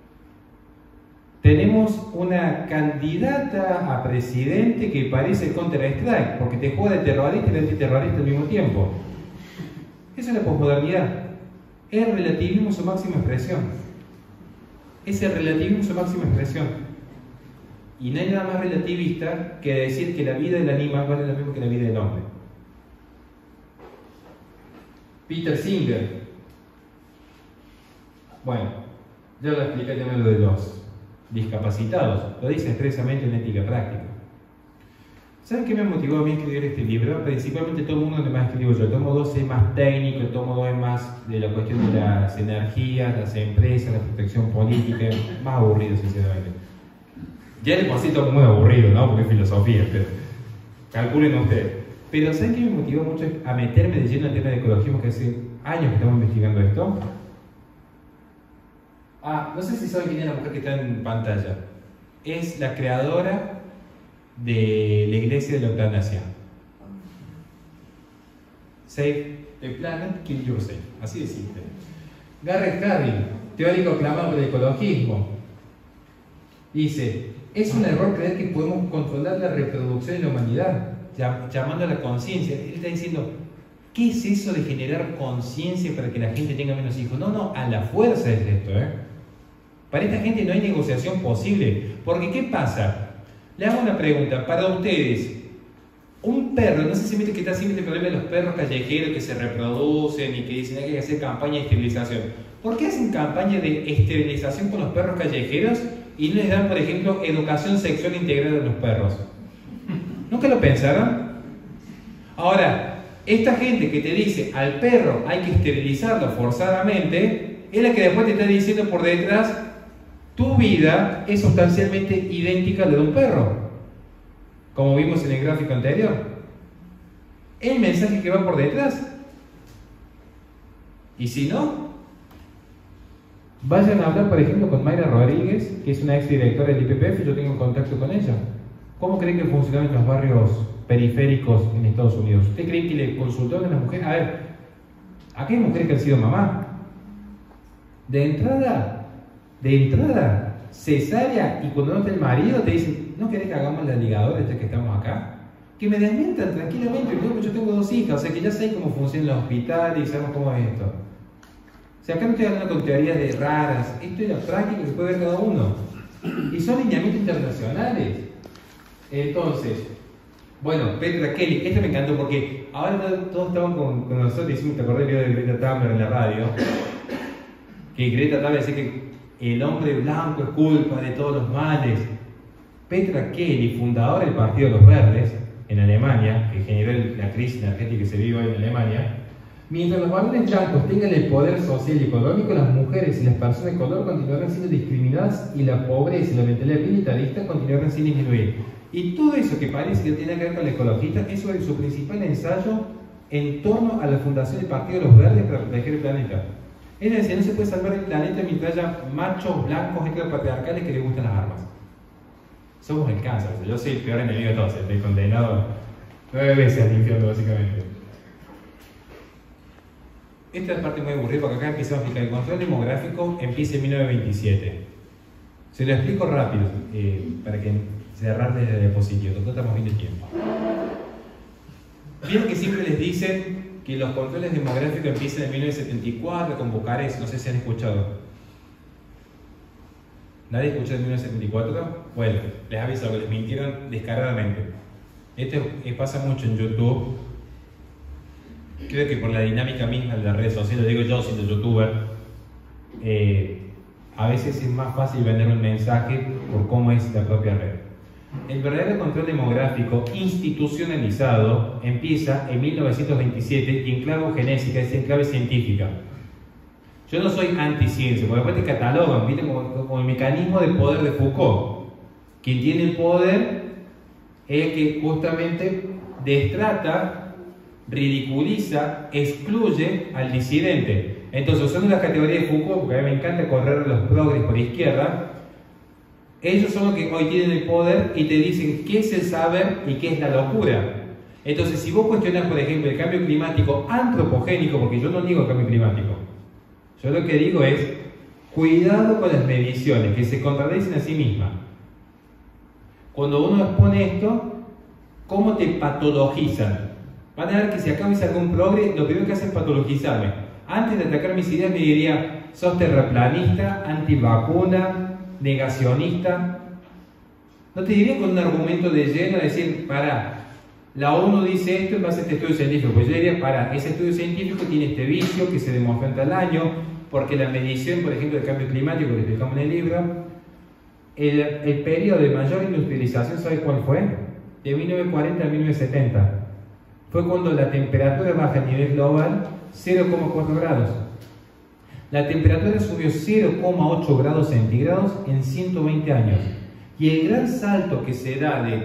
Tenemos una candidata a presidente que parece Counter-Strike, porque te juega de terrorista y de antiterrorista al mismo tiempo. Esa es la posmodernidad. Es el relativismo su máxima expresión. Es el relativismo su máxima expresión. Y no hay nada más relativista que decir que la vida del animal vale lo mismo que la vida del hombre. Peter Singer. Bueno, ya lo expliqué también lo de los discapacitados. Lo dice expresamente en Ética Práctica. ¿Saben qué me motivó a mí a escribir este libro? Principalmente todo el mundo que más escribo yo. El tomo 2 es más técnico, el tomo 2 es más de la cuestión de las energías, las empresas, la protección política. Más aburrido, sinceramente. Ya de por sí todo muy aburrido, ¿no? Porque es filosofía, pero calculen ustedes. Pero ¿saben qué me motivó mucho a meterme de lleno en el tema de ecologismo, que hace años que estamos investigando esto? No sé si saben quién es la mujer que está en pantalla. Es la creadora de la iglesia de la eutanasia. Save the planet, kill yourself. Así de simple. Garrett Hardin, teórico aclamado del ecologismo, dice: es un error creer que podemos controlar la reproducción de la humanidad, llamando a la conciencia. Él está diciendo, ¿qué es eso de generar conciencia para que la gente tenga menos hijos? No, a la fuerza es esto, Para esta gente no hay negociación posible. Porque ¿qué pasa? Le hago una pregunta. Para ustedes, un perro, no sé si viste que está siempre el problema de los perros callejeros que se reproducen y que dicen que hay que hacer campaña de esterilización. ¿Por qué hacen campaña de esterilización con los perros callejeros y no les dan, por ejemplo, educación sexual integral a los perros? ¿Nunca lo pensaron? Ahora, esta gente que te dice al perro hay que esterilizarlo forzadamente, es la que después te está diciendo por detrás: tu vida es sustancialmente idéntica a la de un perro, como vimos en el gráfico anterior. El mensaje que va por detrás. Y si no, vayan a hablar, por ejemplo, con Mayra Rodríguez, que es una ex directora del IPPF. Yo tengo contacto con ella. ¿Cómo creen que funcionan los barrios periféricos en Estados Unidos? ¿Usted cree que le consultaron a las mujeres? A ver, aquí hay mujeres que han sido mamá. De entrada, cesárea, y cuando no está el marido te dicen: ¿no querés que hagamos la ligadora ya que estamos acá? Que me desmientan tranquilamente. Yo tengo 2 hijas, o sea que ya sé cómo funciona el hospital y sabemos cómo es esto. O sea, acá no estoy hablando con teorías de raras, esto es la práctica que puede ver cada uno. Y son lineamientos internacionales. Entonces, bueno, Petra Kelly, esto me encantó porque ahora todos estaban con nosotros diciendo: ¿te acordás del video de Greta Thunberg en la radio? Que Greta Thunberg decía que el hombre blanco es culpa de todos los males. Petra Kelly, fundadora del Partido de los Verdes en Alemania, que generó la crisis energética que se vive hoy en Alemania: mientras los varones blancos tengan el poder social y económico, las mujeres y las personas de color continuarán siendo discriminadas y la pobreza y la mentalidad militarista continuarán sin disminuir. Y todo eso que parece que tiene que ver con el ecologista, eso es su principal ensayo en torno a la fundación del Partido de los Verdes para proteger el planeta. Es decir, no se puede salvar el planeta mientras haya machos blancos heteropatriarcales que les gustan las armas. Somos el cáncer. Yo soy el peor enemigo de todos. Estoy condenado 9 veces al infierno, básicamente. Esta es la parte muy aburrida, porque acá empezamos a explicar. El control demográfico empieza en 1927. Se lo explico rápido, para que cerrar desde la diapositiva. Total, estamos bien de tiempo. Vieron que siempre les dicen que los controles demográficos empiezan en 1974 con Bucarest, no sé si han escuchado. ¿Nadie escuchó de 1974? Bueno, les aviso que les mintieron descaradamente. Esto pasa mucho en YouTube. Creo que por la dinámica misma de las redes sociales, lo digo yo siendo youtuber, a veces es más fácil vender un mensaje por cómo es la propia red. El verdadero control demográfico institucionalizado empieza en 1927 y en clave genésica, es en clave científica. Yo no soy anti-ciencia, porque después te catalogan, ¿viste? Como el mecanismo de poder de Foucault. Quien tiene el poder es el que justamente destrata, ridiculiza, excluye al disidente. Entonces, usando las categorías de Foucault, porque a mí me encanta correr los progres por izquierda, ellos son los que hoy tienen el poder y te dicen qué es el saber y qué es la locura. Entonces, si vos cuestionás, por ejemplo, el cambio climático antropogénico, porque yo no niego el cambio climático, yo lo que digo es, cuidado con las mediciones, que se contradicen a sí mismas. Cuando uno expone esto, ¿cómo te patologizan? Van a ver que si acá me saco un progre, lo primero que hacen es patologizarme. Antes de atacar mis ideas me diría, sos terraplanista, antivacuna, negacionista. No te diría con un argumento de lleno, decir, pará, la ONU dice esto en base a este estudio científico. Pues yo diría, pará, ese estudio científico tiene este vicio que se demostró en tal año, porque la medición, por ejemplo, del cambio climático que explicamos en el libro, el periodo de mayor industrialización, ¿sabes cuál fue? De 1940 a 1970. Fue cuando la temperatura baja a nivel global 0,4 grados. La temperatura subió 0,8 grados centígrados en 120 años. Y el gran salto que se da de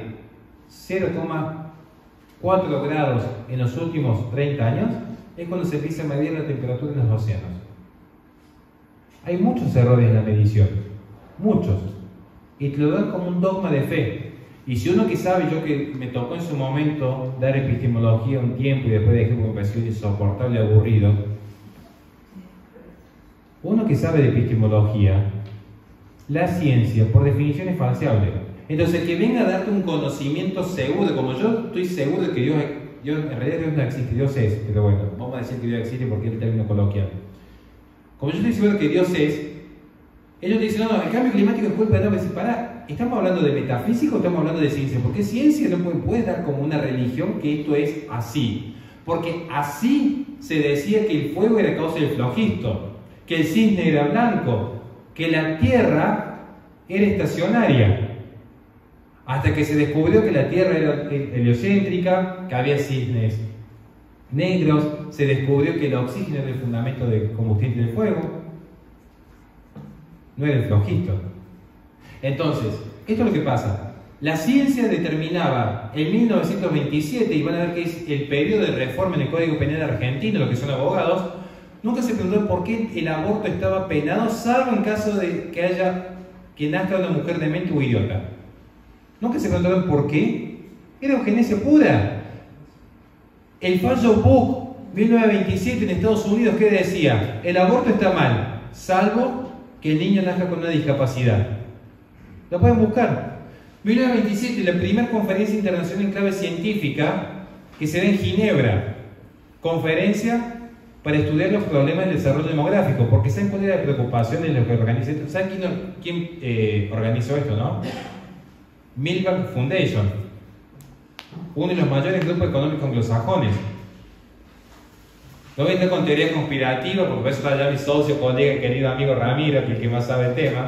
0,4 grados en los últimos 30 años es cuando se empieza a medir la temperatura en los océanos. Hay muchos errores en la medición, muchos, y te lo dan como un dogma de fe. Y si uno que sabe, yo que me tocó en su momento dar epistemología un tiempo y después dejé porque me pareció insoportable y aburrido, uno que sabe de epistemología, la ciencia por definición es falseable. Entonces el que venga a darte un conocimiento seguro, como yo estoy seguro de que Dios en realidad Dios no existe, Dios es, pero bueno, vamos a decir que Dios existe porque es el término coloquial. Como yo estoy seguro que Dios es, ellos dicen, no, el cambio climático es culpa de no, decir, pará, ¿estamos hablando de metafísica o estamos hablando de ciencia? Porque ciencia no puede dar como una religión que esto es así. Porque así se decía que el fuego era causa del flojisto, que el cisne era blanco, que la Tierra era estacionaria. Hasta que se descubrió que la Tierra era heliocéntrica, que había cisnes negros, se descubrió que el oxígeno era el fundamento del combustible del fuego. No era el flojisto. Entonces, esto es lo que pasa. La ciencia determinaba en 1927, y van a ver que es el periodo de reforma en el Código Penal argentino, lo que son abogados, nunca se preguntó por qué el aborto estaba penado, salvo en caso de que nazca una mujer demente o idiota. Nunca se preguntaron por qué. Era eugenesia pura. El fallo Buck, 1927 en Estados Unidos, ¿qué decía? El aborto está mal, salvo que el niño nazca con una discapacidad. Lo pueden buscar. 1927, la primera conferencia internacional en clave científica que se da en Ginebra. Conferencia para estudiar los problemas del desarrollo demográfico, porque ¿saben cuál era la preocupación de lo que organiza esto? ¿Saben quién organizó esto, no? Milbank Foundation, uno de los mayores grupos económicos anglosajones. No voy a estar con teoría conspirativa, porque eso está ya mi socio, colega, querido amigo Ramiro, que es el que más sabe el tema.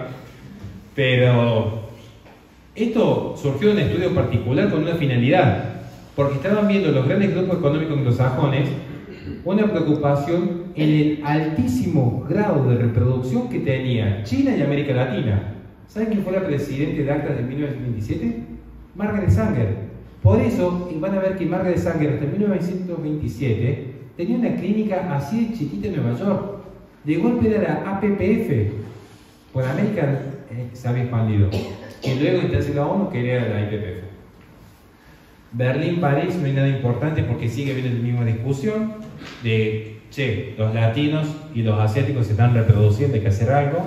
Pero esto surgió de un estudio particular con una finalidad, porque estaban viendo los grandes grupos económicos anglosajones una preocupación en el altísimo grado de reproducción que tenía China y América Latina. ¿Saben quién fue la presidenta de ACTA en 1927? Margaret Sanger. Por eso van a ver que Margaret Sanger hasta 1927 tenía una clínica así de chiquita en Nueva York. De golpe era la APPF. Por América se había expandido. Y luego entonces la ONU quería la IPPF. Berlín, París, no hay nada importante porque sigue habiendo la misma discusión de, che, los latinos y los asiáticos se están reproduciendo, hay que hacer algo.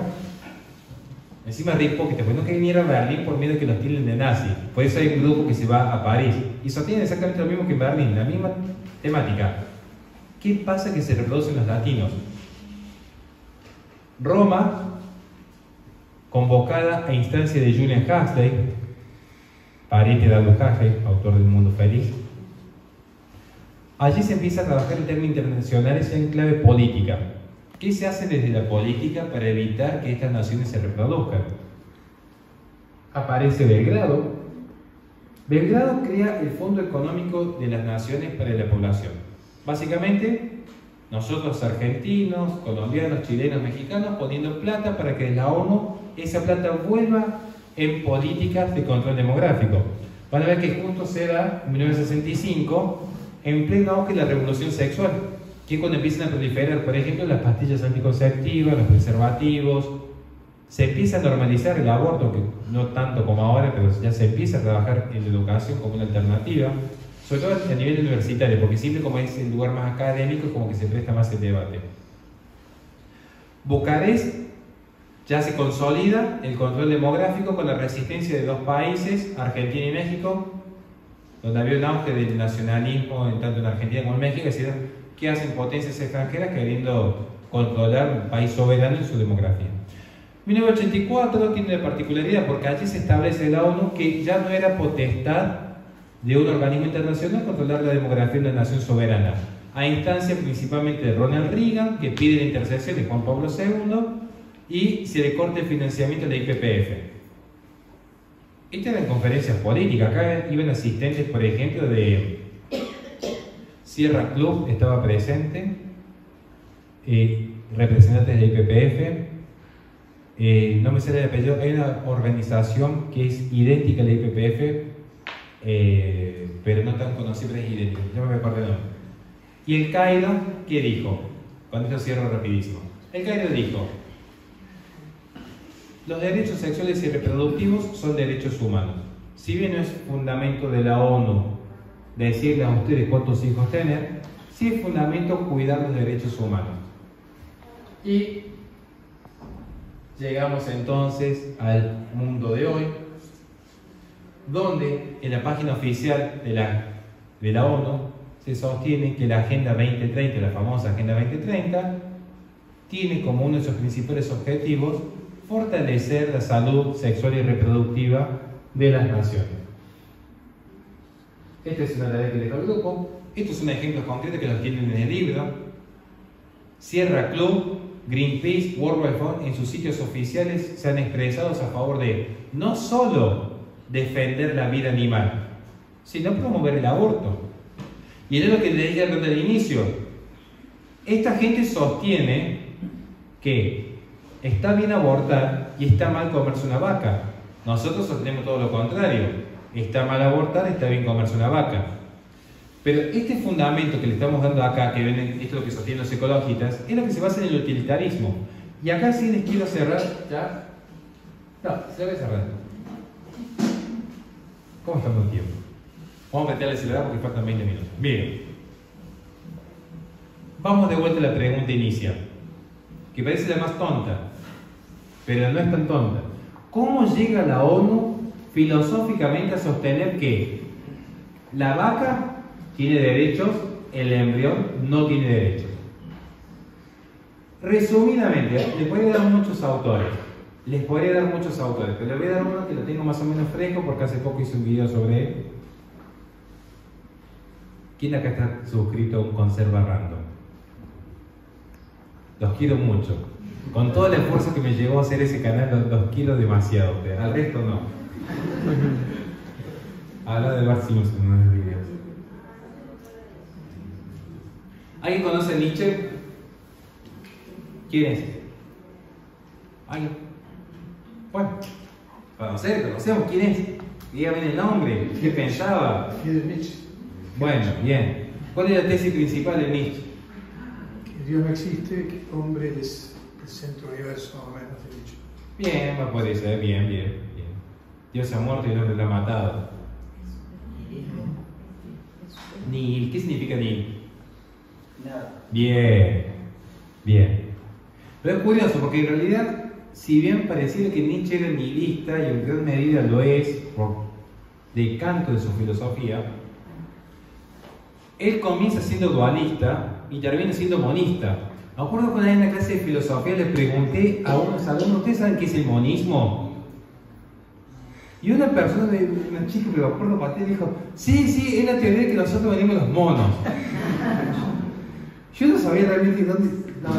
Encima es hipócrita, pues no quieren ir a Berlín por miedo a que los tilden de nazi. Por eso hay un grupo que se va a París. Y sostienen exactamente lo mismo que en Berlín, la misma temática. ¿Qué pasa que se reproducen los latinos? Roma convocada a instancia de Julian Huxley, pariente de Aldous Huxley, autor del Mundo Feliz. Allí se empieza a trabajar en términos internacionales en clave política. ¿Qué se hace desde la política para evitar que estas naciones se reproduzcan? Aparece Belgrado. Belgrado crea el Fondo Económico de las Naciones para la Población. Básicamente, nosotros argentinos, colombianos, chilenos, mexicanos, poniendo plata para que la ONU, esa plata vuelva en políticas de control demográfico. Van a ver que justo se da en 1965, en pleno auge de la revolución sexual, que es cuando empiezan a proliferar, por ejemplo, las pastillas anticonceptivas, los preservativos, se empieza a normalizar el aborto, que no tanto como ahora, pero ya se empieza a trabajar en la educación como una alternativa, sobre todo a nivel universitario, porque siempre como es el lugar más académico, es como que se presta más el debate. Bucarest ya se consolida el control demográfico con la resistencia de dos países, Argentina y México, donde había un auge del nacionalismo tanto en Argentina como en México, es decir, ¿qué hacen potencias extranjeras queriendo controlar un país soberano en su demografía? 1984 tiene una particularidad porque allí se establece la ONU que ya no era potestad de un organismo internacional controlar la demografía de una nación soberana, a instancia principalmente de Ronald Reagan, que pide la intercesión de Juan Pablo II y se le corta el financiamiento de la IPPF. Estas eran conferencias políticas, acá iban asistentes, por ejemplo, de Sierra Club, estaba presente, representantes de la IPPF, no me sale el apellido, hay una organización que es idéntica a la IPPF, pero no tan conocida, pero es idéntica, ya me acuerdo el nombre. Y el Cairo, ¿qué dijo? Cuando esto cierro rapidísimo. El Cairo dijo: los derechos sexuales y reproductivos son derechos humanos. Si bien no es fundamento de la ONU decirles a ustedes cuántos hijos tener, sí es fundamento cuidar los derechos humanos. Y llegamos entonces al mundo de hoy, donde en la página oficial de la ONU se sostiene que la Agenda 2030, la famosa Agenda 2030, tiene como uno de sus principales objetivos fortalecer la salud sexual y reproductiva de las naciones. Esta es una tarea que les doy al grupo. Estos son ejemplos concretos que los tienen en el libro. Sierra Club, Greenpeace, World Wide Fund, en sus sitios oficiales se han expresado a favor de no solo defender la vida animal, sino promover el aborto. Y es lo que les dije al inicio. Esta gente sostiene que está bien abortar y está mal comerse una vaca. Nosotros sostenemos todo lo contrario. Está mal abortar, está bien comerse una vaca. Pero este fundamento que le estamos dando acá, que ven, esto es lo que sostienen los ecologistas, es lo que se basa en el utilitarismo. Y acá sí les quiero cerrar, ¿ya? No, se lo voy a cerrar. ¿Cómo estamos en tiempo? Vamos a meterle acelerar porque faltan 20 minutos. Bien. Vamos de vuelta a la pregunta inicial, que parece la más tonta, pero no es tan tonta. ¿Cómo llega la ONU filosóficamente a sostener que la vaca tiene derechos, el embrión no tiene derechos? Resumidamente, les podría dar muchos autores, pero les voy a dar uno que lo tengo más o menos fresco porque hace poco hice un video sobre él. ¿Quién acá está suscrito a un Conserva Random? Los quiero mucho. Con todo el esfuerzo que me llevó a hacer ese canal, los quiero demasiado. Al resto no. Habla de Bart Simpson en los videos. ¿Alguien conoce a Nietzsche? ¿Quién es? ¿Alguien? Bueno, conocemos quién es. Dígame el nombre. ¿Qué pensaba? Friedrich Nietzsche. Bueno, bien. ¿Cuál es la tesis principal de Nietzsche? Que Dios no existe, que el hombre es el centro del universo, más o menos, de dicho. Bien, va por eso, bien. Dios se ha muerto y el hombre lo ha matado. Nihil, ¿qué significa nihil? Nada. Bien. Pero es curioso porque en realidad, si bien pareciera que Nietzsche era nihilista y en gran medida lo es por decanto de su filosofía, él comienza siendo dualista y termina siendo monista. Me acuerdo cuando en una clase de filosofía le pregunté a unos alumnos, ¿ustedes saben qué es el monismo? Y una persona, una chica que me acuerdo para dijo, sí, es la teoría de que nosotros venimos los monos. Yo no sabía realmente dónde.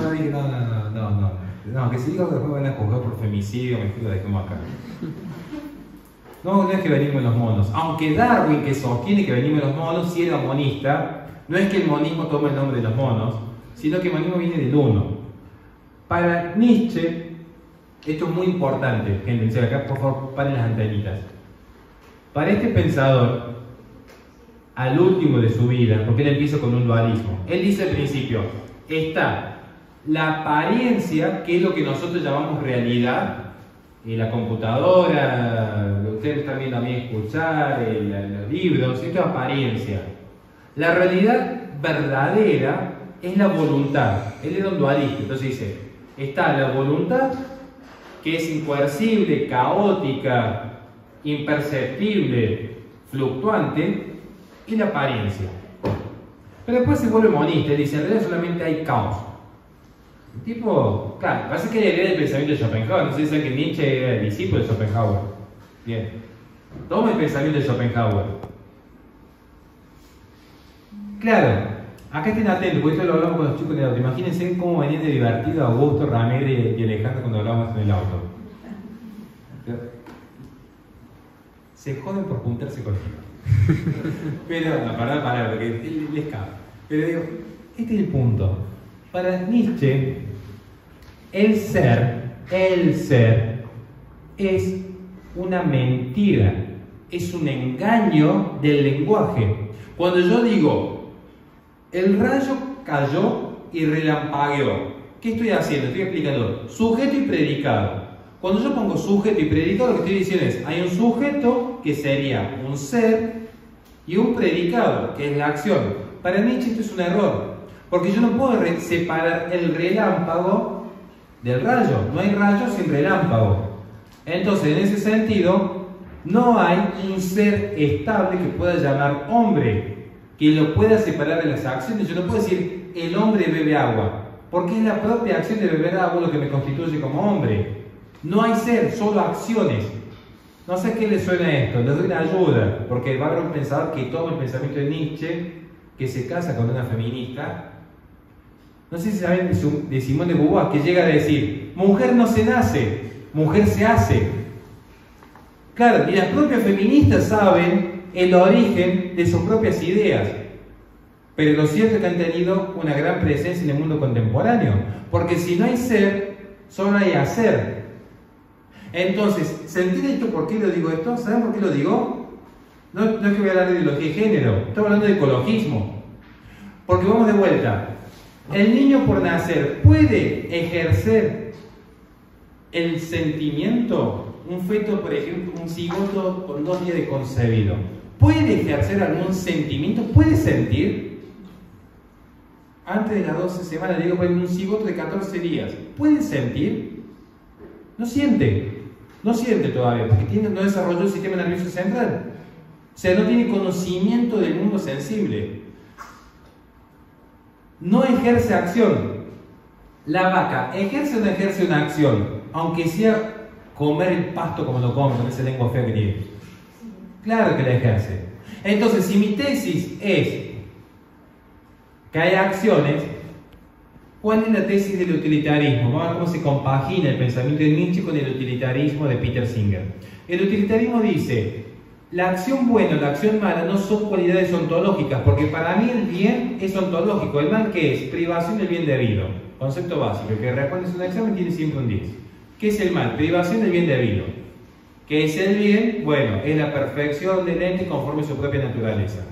No, que si digo que después van a juzgar por femicidio, mejor lo dejemos acá. No es que venimos los monos. Aunque Darwin, que sostiene que venimos los monos, si era monista, no es que el monismo tome el nombre de los monos, sino que el monismo viene del uno. Para Nietzsche, esto es muy importante, gente, acá por favor paren las antenitas. Para este pensador, al último de su vida, porque él empieza con un dualismo, él dice al principio, está la apariencia, que es lo que nosotros llamamos realidad, la computadora, ustedes están viendo a mí escuchar, los libros, esto es apariencia. La realidad verdadera es la voluntad. Él era un dualista, entonces dice, está la voluntad, que es incoercible, caótica, imperceptible, fluctuante, y la apariencia. Pero después se vuelve monista, él dice, en realidad solamente hay caos. El tipo, claro, pasa que la idea del pensamiento de Schopenhauer, no sé si saben que Nietzsche era el discípulo de Schopenhauer. Bien, toma el pensamiento de Schopenhauer. Claro, acá estén atentos, porque esto lo hablamos con los chicos en el auto. Imagínense cómo venían de divertido Augusto, Ramírez y Alejandro cuando hablábamos en el auto. Se joden por juntarse conmigo. Pero, no, pará, porque les cabe. Pero digo, este es el punto. Para Nietzsche, el ser es una mentira, es un engaño del lenguaje. Cuando yo digo, el rayo cayó y relampagueó, ¿qué estoy haciendo? Estoy explicando sujeto y predicado. Cuando yo pongo sujeto y predicado, lo que estoy diciendo es, hay un sujeto que sería un ser y un predicado, que es la acción. Para Nietzsche esto es un error. Porque yo no puedo separar el relámpago del rayo. No hay rayo sin relámpago. Entonces, en ese sentido, no hay un ser estable que pueda llamar hombre, que lo pueda separar de las acciones. Yo no puedo decir, el hombre bebe agua, porque es la propia acción de beber agua lo que me constituye como hombre. No hay ser, solo acciones. No sé a qué les suena esto, les doy una ayuda, porque va a haber un pensador que toma el pensamiento de Nietzsche, que se casa con una feminista. No sé si saben de Simone de Beauvoir, que llega a decir, mujer no se nace, mujer se hace. Claro, y las propias feministas saben el origen de sus propias ideas. Pero lo cierto es que han tenido una gran presencia en el mundo contemporáneo. Porque si no hay ser, solo hay hacer. Entonces, ¿se entiende esto? ¿Por qué lo digo esto? ¿Saben por qué lo digo? No es que voy a hablar de ideología de género, estamos hablando de ecologismo. Porque vamos de vuelta. El niño por nacer puede ejercer el sentimiento. Un feto, por ejemplo, un cigoto con 2 días de concebido, ¿puede ejercer algún sentimiento? ¿Puede sentir? Antes de las 12 semanas, digo, un cigoto de 14 días, ¿puede sentir? No siente todavía, porque no desarrolló el sistema nervioso central. O sea, no tiene conocimiento del mundo sensible. No ejerce acción. La vaca, ¿ejerce o no ejerce una acción? Aunque sea comer el pasto como lo come, con esa lengua fea que tiene. Claro que la ejerce. Entonces, si mi tesis es que hay acciones, ¿cuál es la tesis del utilitarismo? Vamos a ver cómo se compagina el pensamiento de Nietzsche con el utilitarismo de Peter Singer. El utilitarismo dice, la acción buena o la acción mala no son cualidades ontológicas, porque para mí el bien es ontológico. ¿El mal qué es? Privación del bien debido. Concepto básico, el que responde a un examen tiene siempre un 10. ¿Qué es el mal? Privación del bien debido. ¿Qué es el bien? Bueno, es la perfección del ente conforme a su propia naturaleza.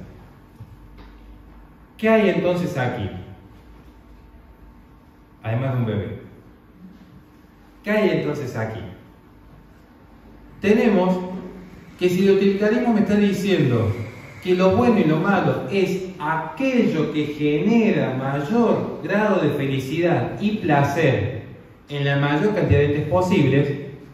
¿Qué hay entonces aquí? Además de un bebé. ¿Qué hay entonces aquí? Tenemos que si el utilitarismo me está diciendo que lo bueno y lo malo es aquello que genera mayor grado de felicidad y placer en la mayor cantidad de entes posibles,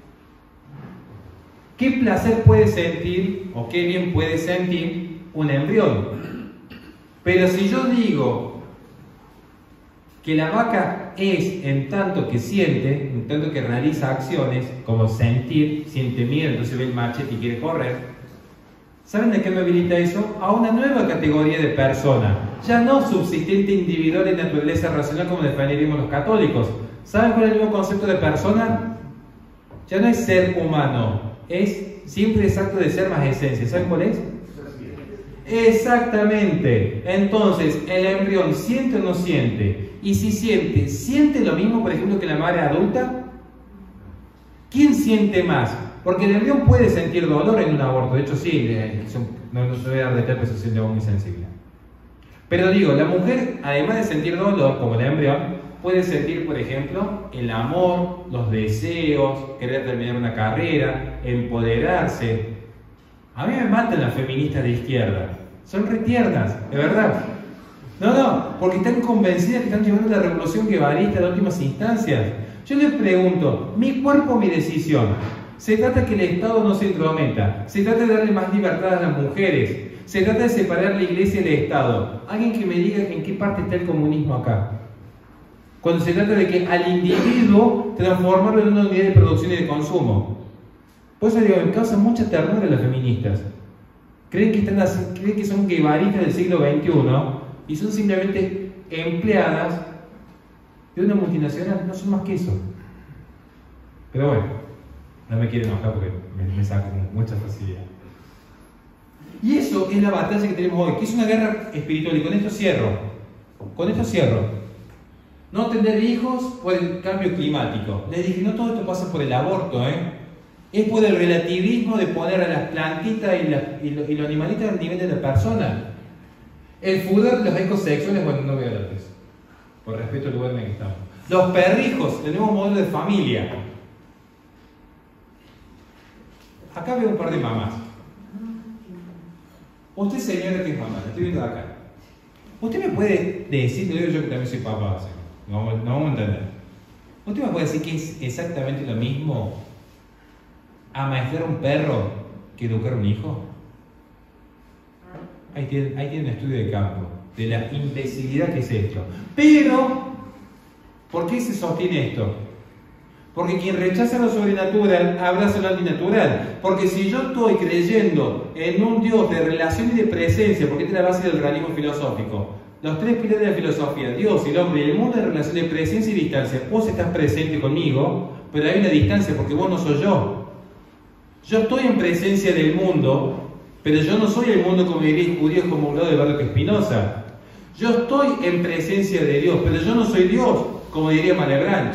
¿qué placer puede sentir o qué bien puede sentir un embrión? Pero si yo digo que la vaca es en tanto que siente, en tanto que realiza acciones, como sentir, siente miedo, entonces ve el machete y quiere correr. ¿Saben de qué me habilita eso? A una nueva categoría de persona, ya no subsistente individual en naturaleza racional como definiríamos los católicos. ¿Saben cuál es el nuevo concepto de persona? Ya no es ser humano, es siempre exacto de ser más esencia. ¿Saben cuál es? Exactamente. Entonces, ¿el embrión siente o no siente? Y si siente, ¿siente lo mismo, por ejemplo, que la madre adulta? ¿Quién siente más? Porque el embrión puede sentir dolor en un aborto. De hecho, sí, no se voy a dar detalles, pero se siente muy sensible. Pero digo, la mujer, además de sentir dolor, como el embrión, puede sentir, por ejemplo, el amor, los deseos, querer terminar una carrera, empoderarse. A mí me matan las feministas de izquierda. Son retiernas, de verdad. No, porque están convencidas que están llevando la revolución guevarista de últimas instancias. Yo les pregunto, mi cuerpo, mi decisión. Se trata de que el Estado no se entrometa. Se trata de darle más libertad a las mujeres. Se trata de separar la Iglesia del Estado. Alguien que me diga en qué parte está el comunismo acá. Cuando se trata de que al individuo transformarlo en una unidad de producción y de consumo. Por eso digo, me causa mucha ternura las feministas. Creen que son guevaristas del siglo XXI y son simplemente empleadas de una multinacional, no son más que eso. Pero bueno, no me quiero enojar porque me saco con mucha facilidad. Y eso es la batalla que tenemos hoy, que es una guerra espiritual. Y con esto cierro. No tener hijos por el cambio climático. Les dije, no todo esto pasa por el aborto, es por el relativismo de poner a las plantitas y los animalitos al nivel de la persona. El fútbol, los ecosexuales, bueno, no voy a hablar de eso, por respeto al lugar en el que estamos. Los perrijos, el nuevo modelo de familia. Acá veo un par de mamás. Usted, señora, que es mamá, la estoy viendo acá. Usted me puede decir, te digo yo que también soy papá, no vamos a entender. Usted me puede decir que es exactamente lo mismo amaestrar a un perro que educar a un hijo. Ahí tiene un estudio de campo de la imbecilidad que es esto. Pero, ¿por qué se sostiene esto? Porque quien rechaza lo sobrenatural abraza lo antinatural. Porque si yo estoy creyendo en un Dios de relación y de presencia, porque esta es la base del realismo filosófico, los tres pilares de la filosofía, Dios, el hombre y el mundo, de relación de presencia y distancia. Vos estás presente conmigo, pero hay una distancia porque vos no soy yo. Yo estoy en presencia del mundo, pero yo no soy el mundo, como diría judíos, como un lado de Baruch Spinoza. Yo estoy en presencia de Dios, pero yo no soy Dios, como diría Malebranche.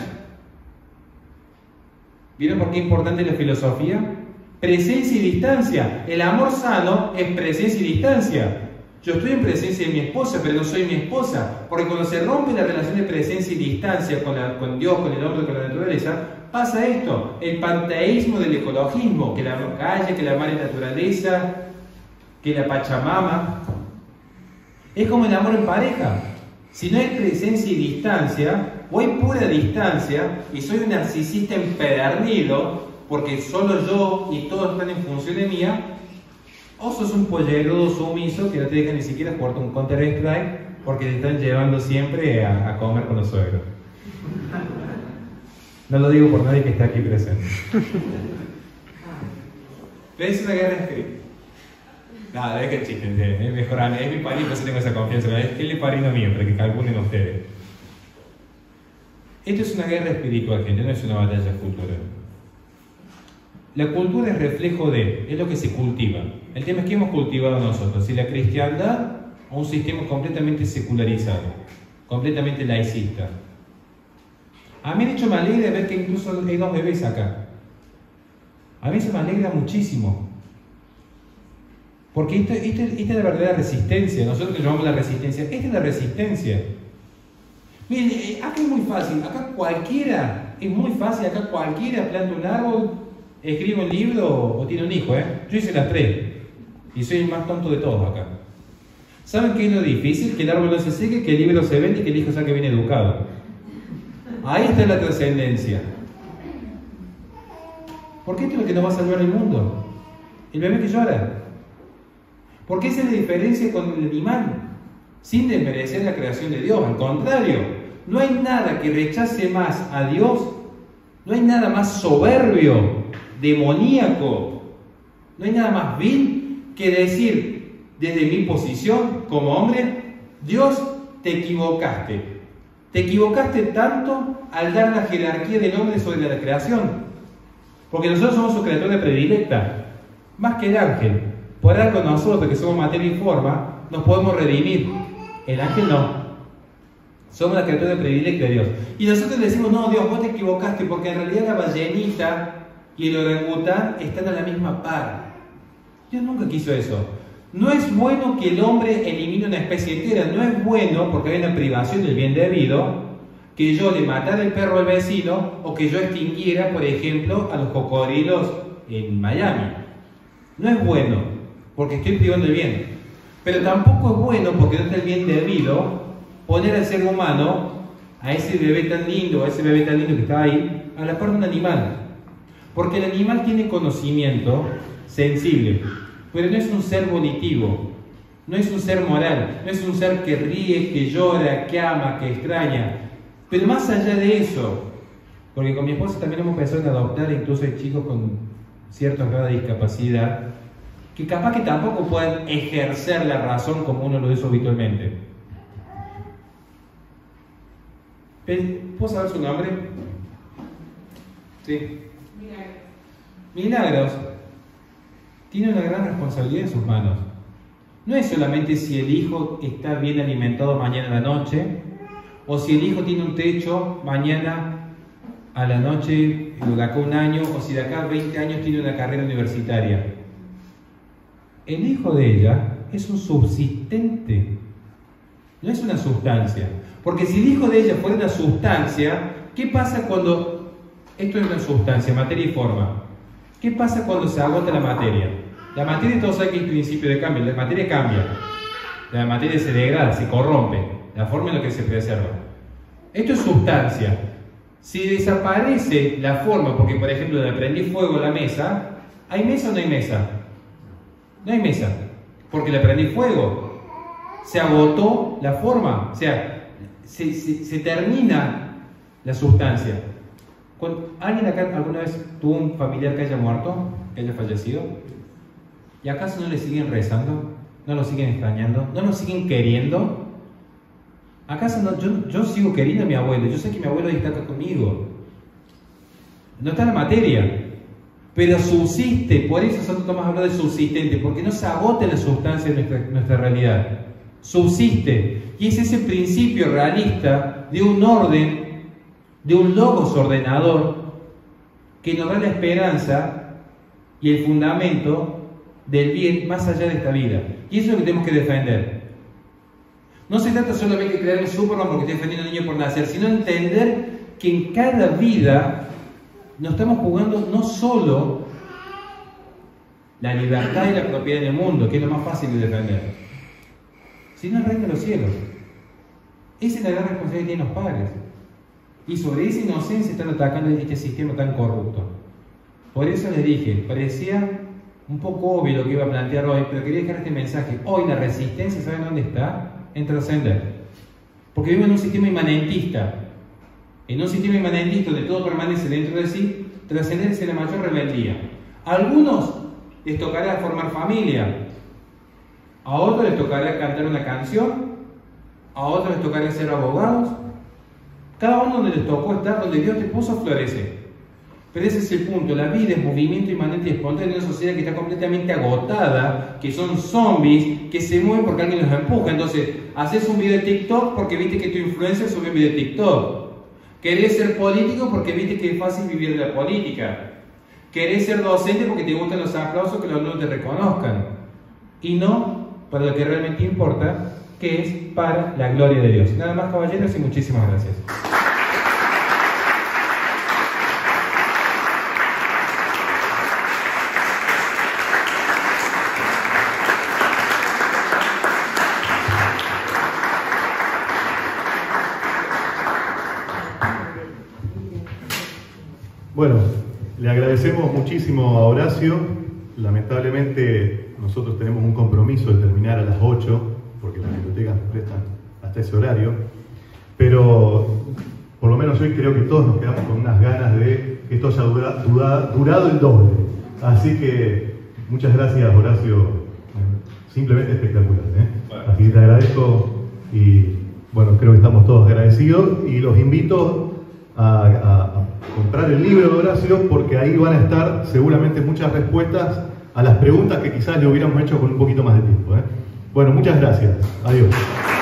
¿Vieron por qué es importante la filosofía? Presencia y distancia. El amor sano es presencia y distancia. Yo estoy en presencia de mi esposa, pero no soy mi esposa. Porque cuando se rompe la relación de presencia y distancia con Dios, con el hombre, con la naturaleza, pasa esto, el panteísmo del ecologismo, que la calle, que la madre naturaleza, que la Pachamama. Es como el amor en pareja. Si no hay presencia y distancia, o hay pura distancia, y soy un narcisista empedernido, porque solo yo y todos están en función de mía, o sos un pollerudo sumiso que no te deja ni siquiera jugar un Counter-Strike porque te están llevando siempre a comer con los suegros. No lo digo por nadie que está aquí presente. Pero es una guerra espiritual. Nada, es que chiste, es mejor, es mi padrino, por eso tengo esa confianza. Es que él es padrino mío, para que calculen ustedes. Esto es una guerra espiritual, gente, no es una batalla cultural. La cultura es reflejo es lo que se cultiva. El tema es que hemos cultivado nosotros, si la cristiandad o un sistema completamente secularizado, completamente laicista. A mí de hecho me alegra ver que incluso hay 2 bebés acá. A mí eso me alegra muchísimo. Porque esta es la verdadera resistencia. Nosotros que llamamos la resistencia, esta es la resistencia. Miren, acá es muy fácil, acá cualquiera planta un árbol, escribe un libro o tiene un hijo, Yo hice las 3 y soy el más tonto de todos acá. ¿Saben qué es lo difícil? Que el árbol no se seque, que el libro se vende y que el hijo saque bien educado. Ahí está la trascendencia. Porque esto es lo que nos va a salvar el mundo. El bebé que llora. Porque esa es la diferencia con el animal. Sin desmerecer la creación de Dios, al contrario. No hay nada que rechace más a Dios, no hay nada más soberbio, demoníaco, no hay nada más vil que decir desde mi posición como hombre: Dios, te equivocaste. Te equivocaste tanto al dar la jerarquía del hombre sobre la creación. Porque nosotros somos su criatura predilecta, más que el ángel. Por algo nosotros, que somos materia y forma, nos podemos redimir. El ángel no. Somos la criatura predilecta de Dios. Y nosotros le decimos: no, Dios, vos te equivocaste, porque en realidad la ballenita y el orangután están a la misma par. Dios nunca quiso eso. No es bueno que el hombre elimine una especie entera. No es bueno, porque hay una privación del bien debido, que yo le matara el perro al vecino o que yo extinguiera, por ejemplo, a los cocodrilos en Miami. No es bueno, porque estoy privando el bien. Pero tampoco es bueno, porque no está el bien debido, poner al ser humano, a ese bebé tan lindo, que está ahí, a la par de un animal. Porque el animal tiene conocimiento sensible, pero no es un ser volitivo, no es un ser moral, no es un ser que ríe, que llora, que ama, que extraña. Pero más allá de eso, porque con mi esposa también hemos pensado en adoptar, incluso hay chicos con cierto grado de discapacidad, que capaz que tampoco puedan ejercer la razón como uno lo hizo habitualmente. ¿Puedo saber su nombre? Sí. Milagros. Tiene una gran responsabilidad en sus manos. No es solamente si el hijo está bien alimentado mañana a la noche, o si el hijo tiene un techo mañana a la noche, de acá un año, o si de acá a 20 años tiene una carrera universitaria. El hijo de ella es un subsistente, no es una sustancia. Porque si el hijo de ella fuera una sustancia, ¿qué pasa cuando esto es una sustancia, materia y forma? ¿Qué pasa cuando se agota la materia? La materia, todos saben que hay principio de cambio, la materia cambia, la materia se degrada, se corrompe, la forma en la que se preserva. Esto es sustancia. Si desaparece la forma, porque por ejemplo le prendí fuego a la mesa, ¿hay mesa o no hay mesa? No hay mesa, porque le prendí fuego. Se agotó la forma, o sea, se termina la sustancia. ¿Alguien acá alguna vez tuvo un familiar que haya muerto, que haya fallecido? ¿Y acaso no le siguen rezando? ¿No lo siguen extrañando? ¿No lo siguen queriendo? ¿Acaso no? Yo sigo queriendo a mi abuelo, yo sé que mi abuelo está acá conmigo. No está en la materia, pero subsiste. Por eso Santo Tomás habla de subsistente, porque no se agota la sustancia de nuestra realidad. Subsiste. Y es ese principio realista de un orden, de un logos ordenador, que nos da la esperanza y el fundamento del bien más allá de esta vida. Y eso es lo que tenemos que defender. No se trata solamente de crear un Superman porque estoy defendiendo a un niño por nacer, sino entender que en cada vida nos estamos jugando no solo la libertad y la propiedad en el mundo, que es lo más fácil de defender, sino el reino de los cielos. Esa es la gran responsabilidad que tienen los padres. Y sobre esa inocencia están atacando este sistema tan corrupto. Por eso les dije, parecía un poco obvio lo que iba a plantear hoy, pero quería dejar este mensaje. Hoy la resistencia, ¿saben dónde está? En trascender. Porque vivimos en un sistema inmanentista. En un sistema inmanentista donde todo permanece dentro de sí, trascender es la mayor rebeldía. A algunos les tocará formar familia, a otros les tocará cantar una canción, a otros les tocará ser abogados. Cada uno donde les tocó estar, donde Dios te puso, florece. Pero ese es el punto. La vida es movimiento inmanente y espontáneo en una sociedad que está completamente agotada, que son zombies, que se mueven porque alguien los empuja. Entonces, haces un video de TikTok porque viste que tu influencer sube un video de TikTok. Querés ser político porque viste que es fácil vivir de la política. Querés ser docente porque te gustan los aplausos, que los alumnos te reconozcan. Y no para lo que realmente importa, que es para la gloria de Dios. Nada más, caballeros, y muchísimas gracias. Bueno, le agradecemos muchísimo a Horacio. Lamentablemente nosotros tenemos un compromiso de terminar a las 8, porque las bibliotecas prestan hasta ese horario. pero por lo menos hoy creo que todos nos quedamos con unas ganas de que esto haya durado el doble. Así que muchas gracias, Horacio, simplemente espectacular, Así que te agradezco y bueno, creo que estamos todos agradecidos y los invito a comprar el libro de Horacio porque ahí van a estar seguramente muchas respuestas a las preguntas que quizás le hubiéramos hecho con un poquito más de tiempo. Bueno, muchas gracias. Adiós.